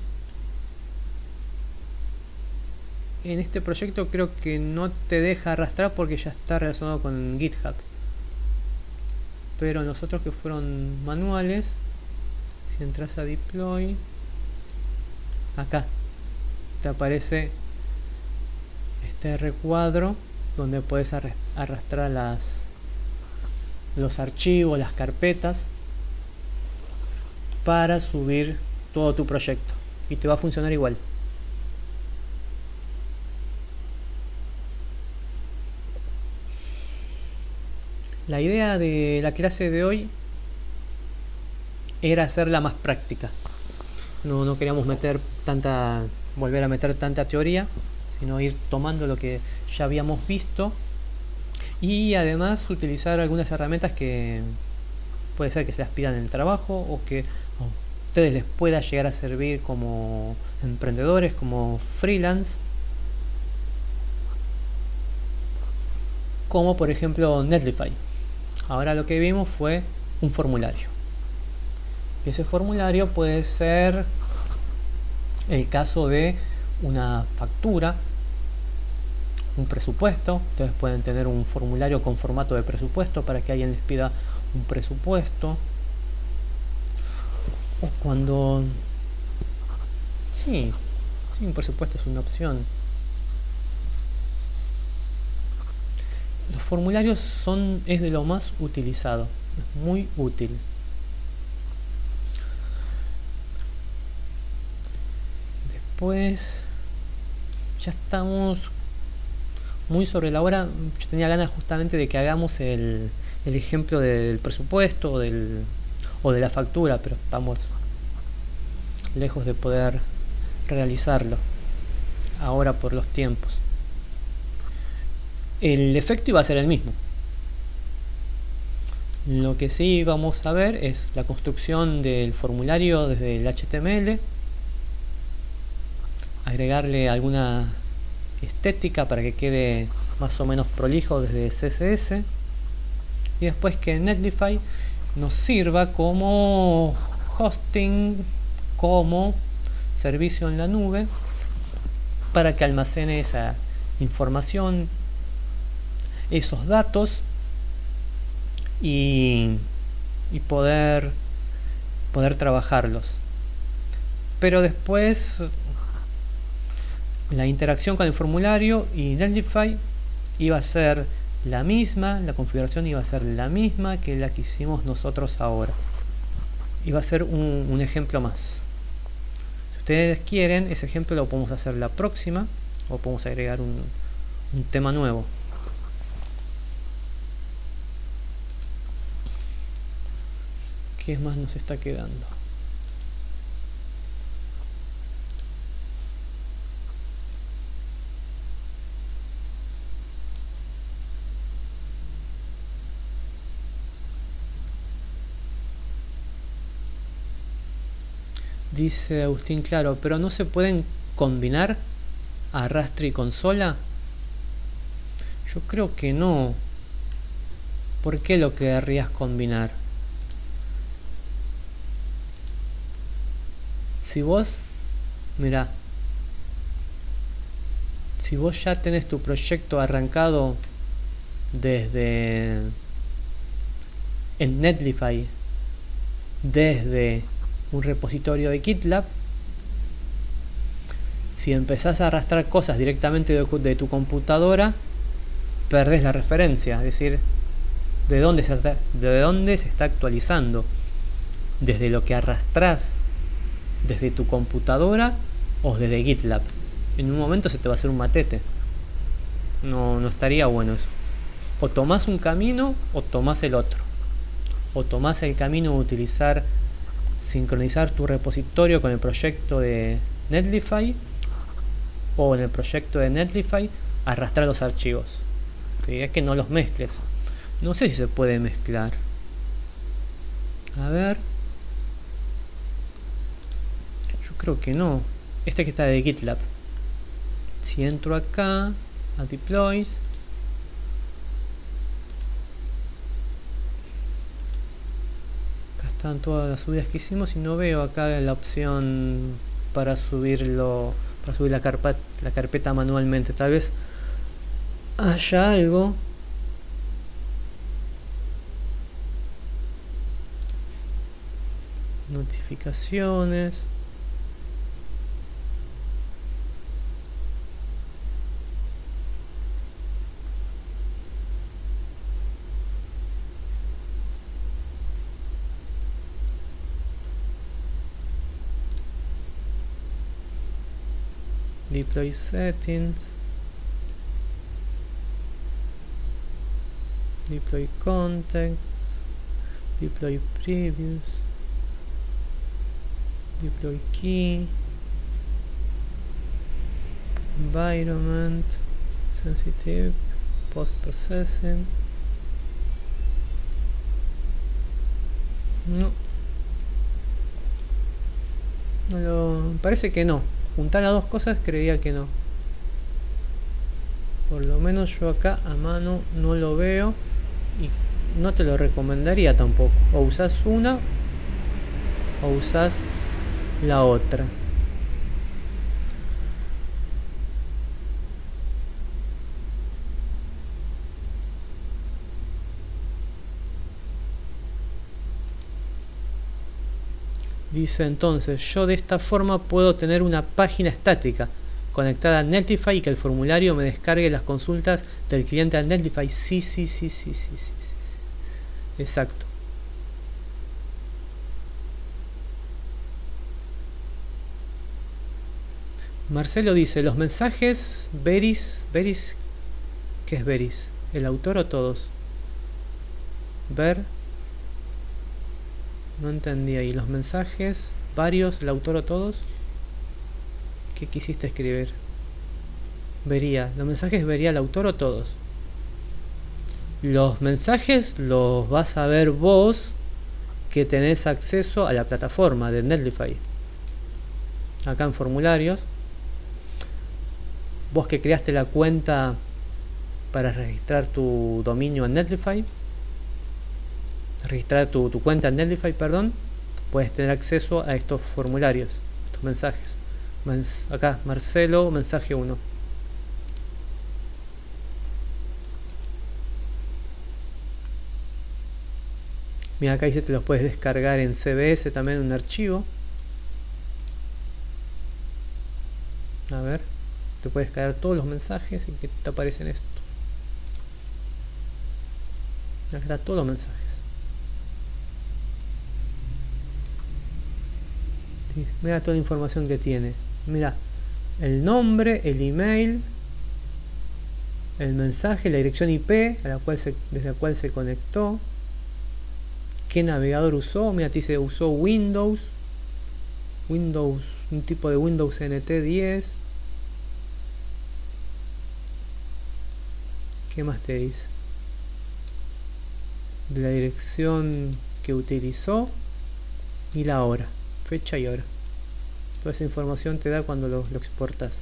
En este proyecto creo que no te deja arrastrar porque ya está relacionado con GitHub. Pero en los otros que fueron manuales, si entras a deploy, acá te aparece este recuadro donde puedes arrastrar las los archivos, las carpetas. para subir todo tu proyecto y te va a funcionar igual. La idea de la clase de hoy era hacerla más práctica. No, no queríamos meter tanta, volver a meter tanta teoría, sino ir tomando lo que ya habíamos visto y además utilizar algunas herramientas que puede ser que se las pidan en el trabajo o que a ustedes les pueda llegar a servir como emprendedores, como freelance, como por ejemplo Netlify. Ahora lo que vimos fue un formulario. Ese formulario puede ser el caso de una factura, un presupuesto. Ustedes pueden tener un formulario con formato de presupuesto para que alguien les pida un presupuesto. O cuando... Sí, sí, un presupuesto es una opción. Los formularios son, es de lo más utilizado, es muy útil. Después, ya estamos muy sobre la hora. Yo tenía ganas justamente de que hagamos el, el ejemplo del presupuesto o, del, o de la factura, pero estamos lejos de poder realizarlo ahora por los tiempos. El efecto iba a ser el mismo. Lo que sí vamos a ver es la construcción del formulario desde el H T M L, agregarle alguna estética para que quede más o menos prolijo desde C S S y después que Netlify nos sirva como hosting, como servicio en la nube para que almacene esa información, esos datos y, y poder poder trabajarlos. Pero después la interacción con el formulario y Netlify iba a ser la misma, la configuración iba a ser la misma que la que hicimos nosotros ahora. Iba a ser un, un ejemplo más. Si ustedes quieren, ese ejemplo lo podemos hacer la próxima o podemos agregar un, un tema nuevo. ¿Qué más nos está quedando? Dice Agustín, claro, pero no se pueden combinar arrastre y consola. Yo creo que no. ¿Por qué lo querrías combinar? Si vos, mira, si vos ya tenés tu proyecto arrancado desde en Netlify, desde un repositorio de GitLab, si empezás a arrastrar cosas directamente de, de tu computadora, perdés la referencia, es decir, de dónde se está, de dónde se está actualizando, desde lo que arrastrás desde tu computadora o desde GitLab. En un momento se te va a hacer un matete. No, no estaría bueno eso. O tomás un camino o tomás el otro. O tomás el camino de utilizar, sincronizar tu repositorio con el proyecto de Netlify, o en el proyecto de Netlify arrastrar los archivos. ¿Sí? Es que no los mezcles. No sé si se puede mezclar. A ver. Yo creo que no. Este que está de GitLab. Si entro acá a Deploys, acá están todas las subidas que hicimos y no veo acá la opción para subirlo, para subir la carpeta, la carpeta manualmente. Tal vez haya algo. Notificaciones. deploy settings, deploy context, deploy previews, deploy key, environment, sensitive, post processing. No, no lo, parece que no. Juntar las dos cosas creía que no. Por lo menos yo acá a mano no lo veo y no te lo recomendaría tampoco. O usas una o usas la otra. Dice entonces, yo de esta forma puedo tener una página estática conectada a Netlify y que el formulario me descargue las consultas del cliente a Netlify. Sí, sí, sí, sí, sí, sí, sí. Exacto. Marcelo dice, los mensajes Veris, Veris, ¿qué es Veris? ¿El autor o todos? Ver. No entendí ahí. Los mensajes, varios, el autor o todos. ¿Qué quisiste escribir? Vería. ¿Los mensajes vería el autor o todos? Los mensajes los vas a ver vos que tenés acceso a la plataforma de Netlify. Acá en formularios. Vos que creaste la cuenta para registrar tu dominio en Netlify. Registrar tu, tu cuenta en Netlify, perdón, puedes tener acceso a estos formularios, estos mensajes. Mens acá, Marcelo, mensaje uno. Mira, acá dice te los puedes descargar en C B S también, un archivo. A ver, te puedes descargar todos los mensajes y que te aparecen esto. Acá están todos los mensajes. Mira toda la información que tiene. Mira el nombre, el email, el mensaje, la dirección I P a la cual se, desde la cual se conectó, qué navegador usó. Mira, te dice usó Windows, Windows, un tipo de Windows N T diez. ¿Qué más te dice? De la dirección que utilizó y la hora. Fecha y hora. Toda esa información te da cuando lo, lo exportas.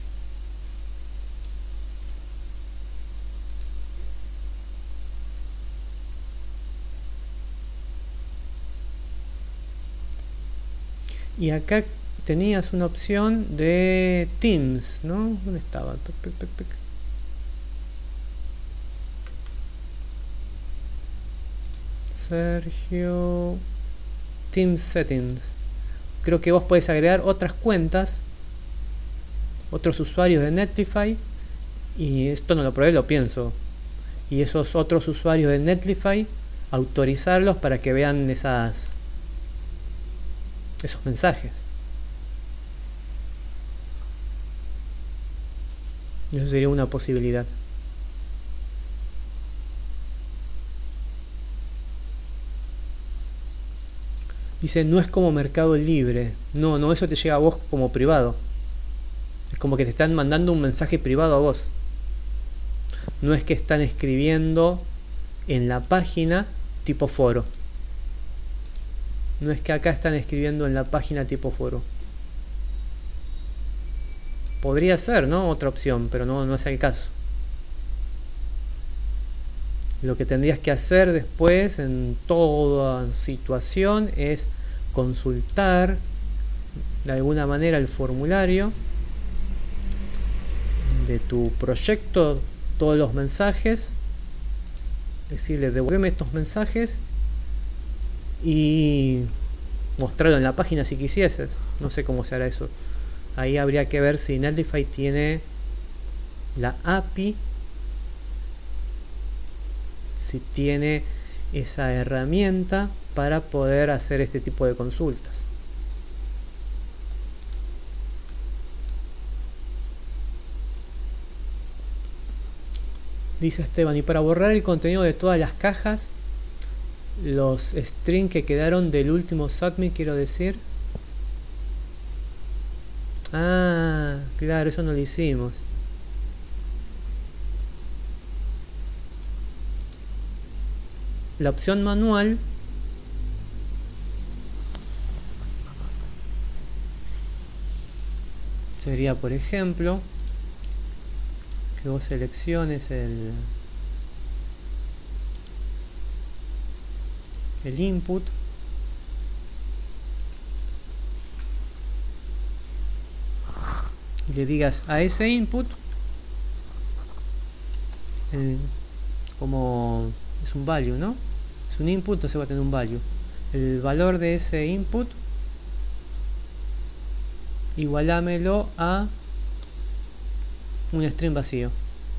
Y acá tenías una opción de Teams, ¿no? ¿Dónde estaba? Sergio. Teams Settings. Creo que vos podés agregar otras cuentas, otros usuarios de Netlify, y esto no lo probé, lo pienso. Y esos otros usuarios de Netlify, autorizarlos para que vean esas, esos mensajes. Y eso sería una posibilidad. Dice, no es como Mercado Libre. No, no, eso te llega a vos como privado. Es como que te están mandando un mensaje privado a vos. No es que están escribiendo en la página tipo foro. No es que acá están escribiendo en la página tipo foro. Podría ser, ¿no? Otra opción, pero no, no es el caso. Lo que tendrías que hacer después en toda situación es consultar de alguna manera el formulario de tu proyecto, todos los mensajes, decirle devuélveme estos mensajes y mostrarlo en la página si quisieses. No sé cómo se hará eso. Ahí habría que ver si Netlify tiene la A P I, si tiene esa herramienta para poder hacer este tipo de consultas. Dice Esteban, y para borrar el contenido de todas las cajas, los strings que quedaron del último submit, quiero decir. Ah, claro, eso no lo hicimos. La opción manual sería, por ejemplo, que vos selecciones el el input y le digas a ese input el, como es un value, ¿no? Es un input, entonces va a tener un value. El valor de ese input igualámelo a un string vacío.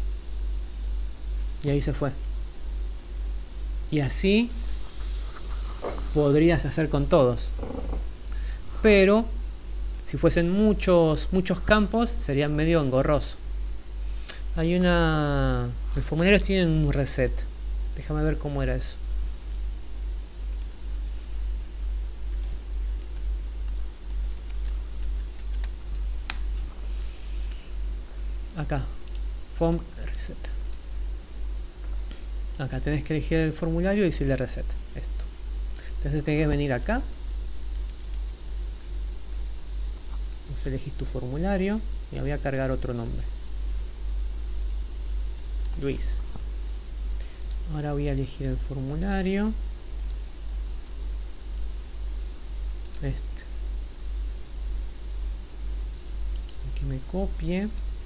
Y ahí se fue. Y así podrías hacer con todos. Pero si fuesen muchos muchos campos sería medio engorroso. Hay una... Los formularios tienen un reset. Déjame ver cómo era eso. Acá, form reset. Acá tenés que elegir el formulario y decirle reset. Esto. Entonces tenés que venir acá. Vos elegís tu formulario y voy a cargar otro nombre. Luis. Ahora voy a elegir el formulario. Este. Que me copie.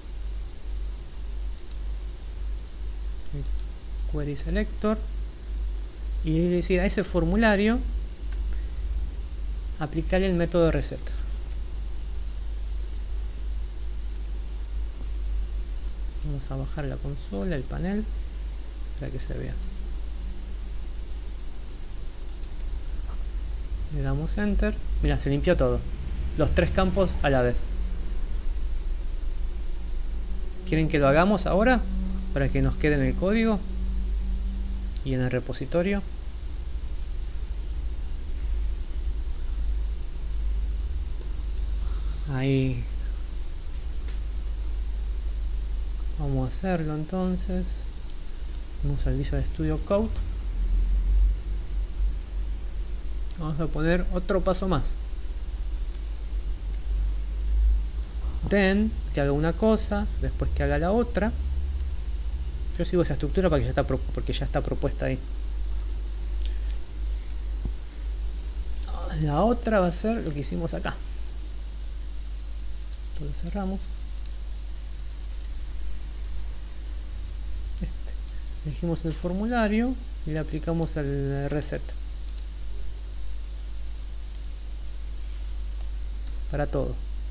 Query selector. Y decir a ese formulario aplicarle el método reset. Vamos a bajar la consola, el panel, para que se vea. Le damos enter. Mira, se limpió todo. Los tres campos a la vez. ¿Quieren que lo hagamos ahora? Para que nos quede en el código y en el repositorio. Ahí. Vamos a hacerlo entonces. Vamos al Visual Studio Code. Vamos a poner otro paso más. Then, que haga una cosa, después que haga la otra. Yo sigo esa estructura para que ya está porque ya está propuesta ahí. La otra va a ser lo que hicimos acá. Entonces cerramos. Este. Elegimos el formulario y le aplicamos el reset. Para todo.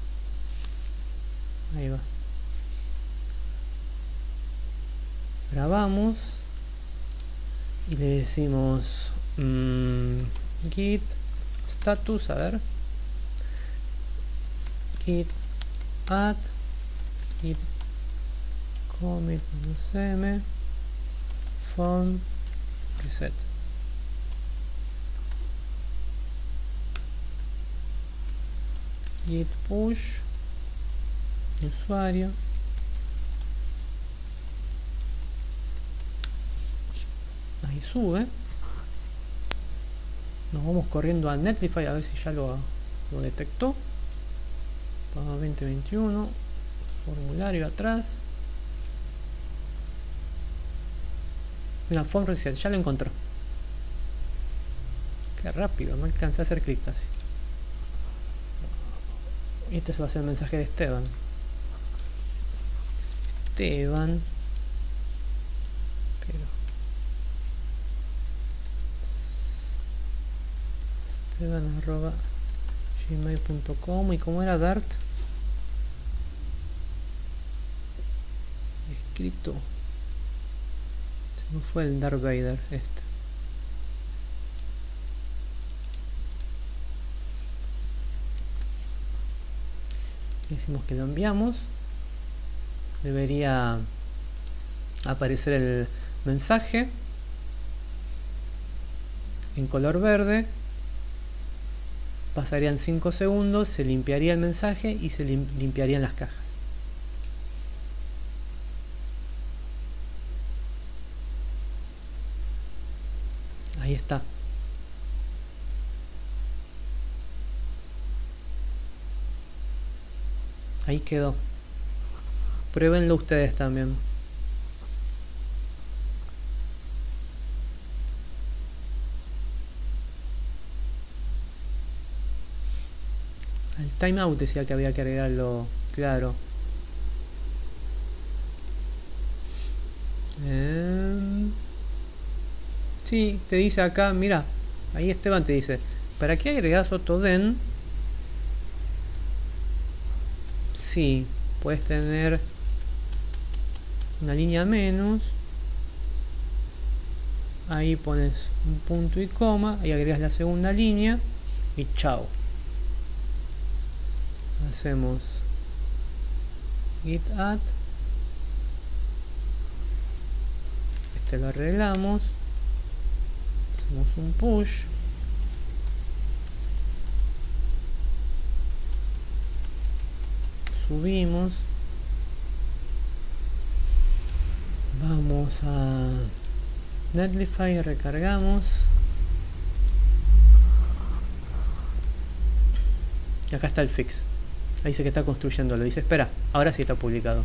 Ahí va. Grabamos y le decimos mmm, git status, a ver, git add git commit -m form reset. Git push usuario. Ahí sube. Nos vamos corriendo a Netlify a ver si ya lo, lo detectó. Para veinte veintiuno. Formulario atrás. Mira, form reset, ya lo encontró. Qué rápido, no alcancé a hacer clic casi. Y este va a ser el mensaje de Esteban. Esteban. Pero. Esteban arroba gmail punto com. ¿Y cómo era Dart? Escrito. Se me fue el Darth Vader este. Decimos que lo enviamos. Debería aparecer el mensaje en color verde. Pasarían cinco segundos, se limpiaría el mensaje y se lim limpiarían las cajas. Ahí está. Ahí quedó. Pruébenlo ustedes también. El timeout decía que había que agregarlo, claro. Eh, sí, te dice acá, mira, ahí Esteban te dice, ¿para qué agregas otro den? Sí, puedes tener una línea menos. Ahí pones un punto y coma, ahí agregas la segunda línea y chao. Hacemos git add, este lo arreglamos, hacemos un push, subimos, vamos a Netlify, recargamos y acá está el fix. Ahí dice que está construyendo, lo dice, espera, ahora sí está publicado.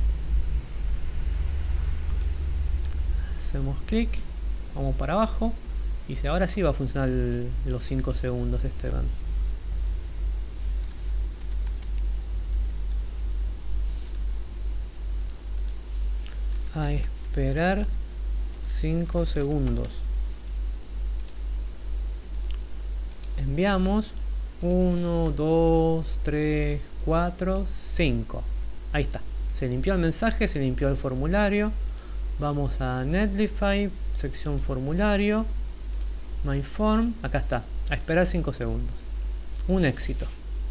Hacemos clic, vamos para abajo, y dice, ahora sí va a funcionar el, los cinco segundos, Esteban. A esperar cinco segundos. Enviamos. uno, dos, tres, cuatro, cinco. Ahí está. Se limpió el mensaje, se limpió el formulario. Vamos a Netlify, sección formulario, My Form. Acá está. A esperar cinco segundos. Un éxito.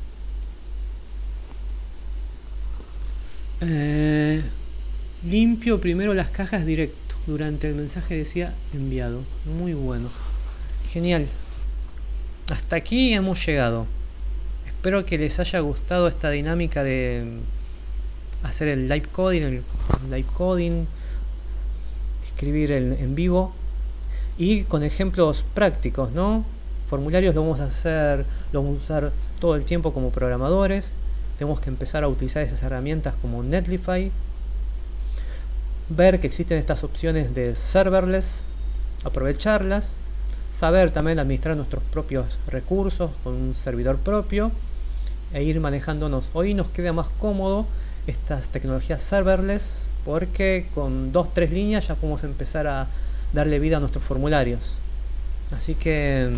Eh, limpio primero las cajas directo. Durante el mensaje decía enviado. Muy bueno. Genial. Hasta aquí hemos llegado. Espero que les haya gustado esta dinámica de hacer el live coding, el live coding, escribir el, en vivo y con ejemplos prácticos, ¿no? Formularios lo vamos a hacer, lo vamos a usar todo el tiempo como programadores. Tenemos que empezar a utilizar esas herramientas como Netlify, ver que existen estas opciones de serverless, aprovecharlas. Saber también administrar nuestros propios recursos con un servidor propio e ir manejándonos. Hoy nos queda más cómodo estas tecnologías serverless porque con dos tres líneas ya podemos empezar a darle vida a nuestros formularios. Así que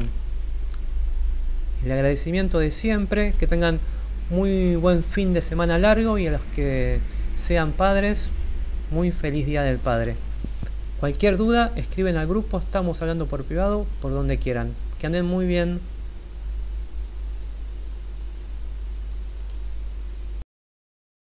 el agradecimiento de siempre, que tengan muy buen fin de semana largo y a los que sean padres, muy feliz Día del Padre. Cualquier duda, escriben al grupo, estamos hablando por privado, por donde quieran. Que anden muy bien.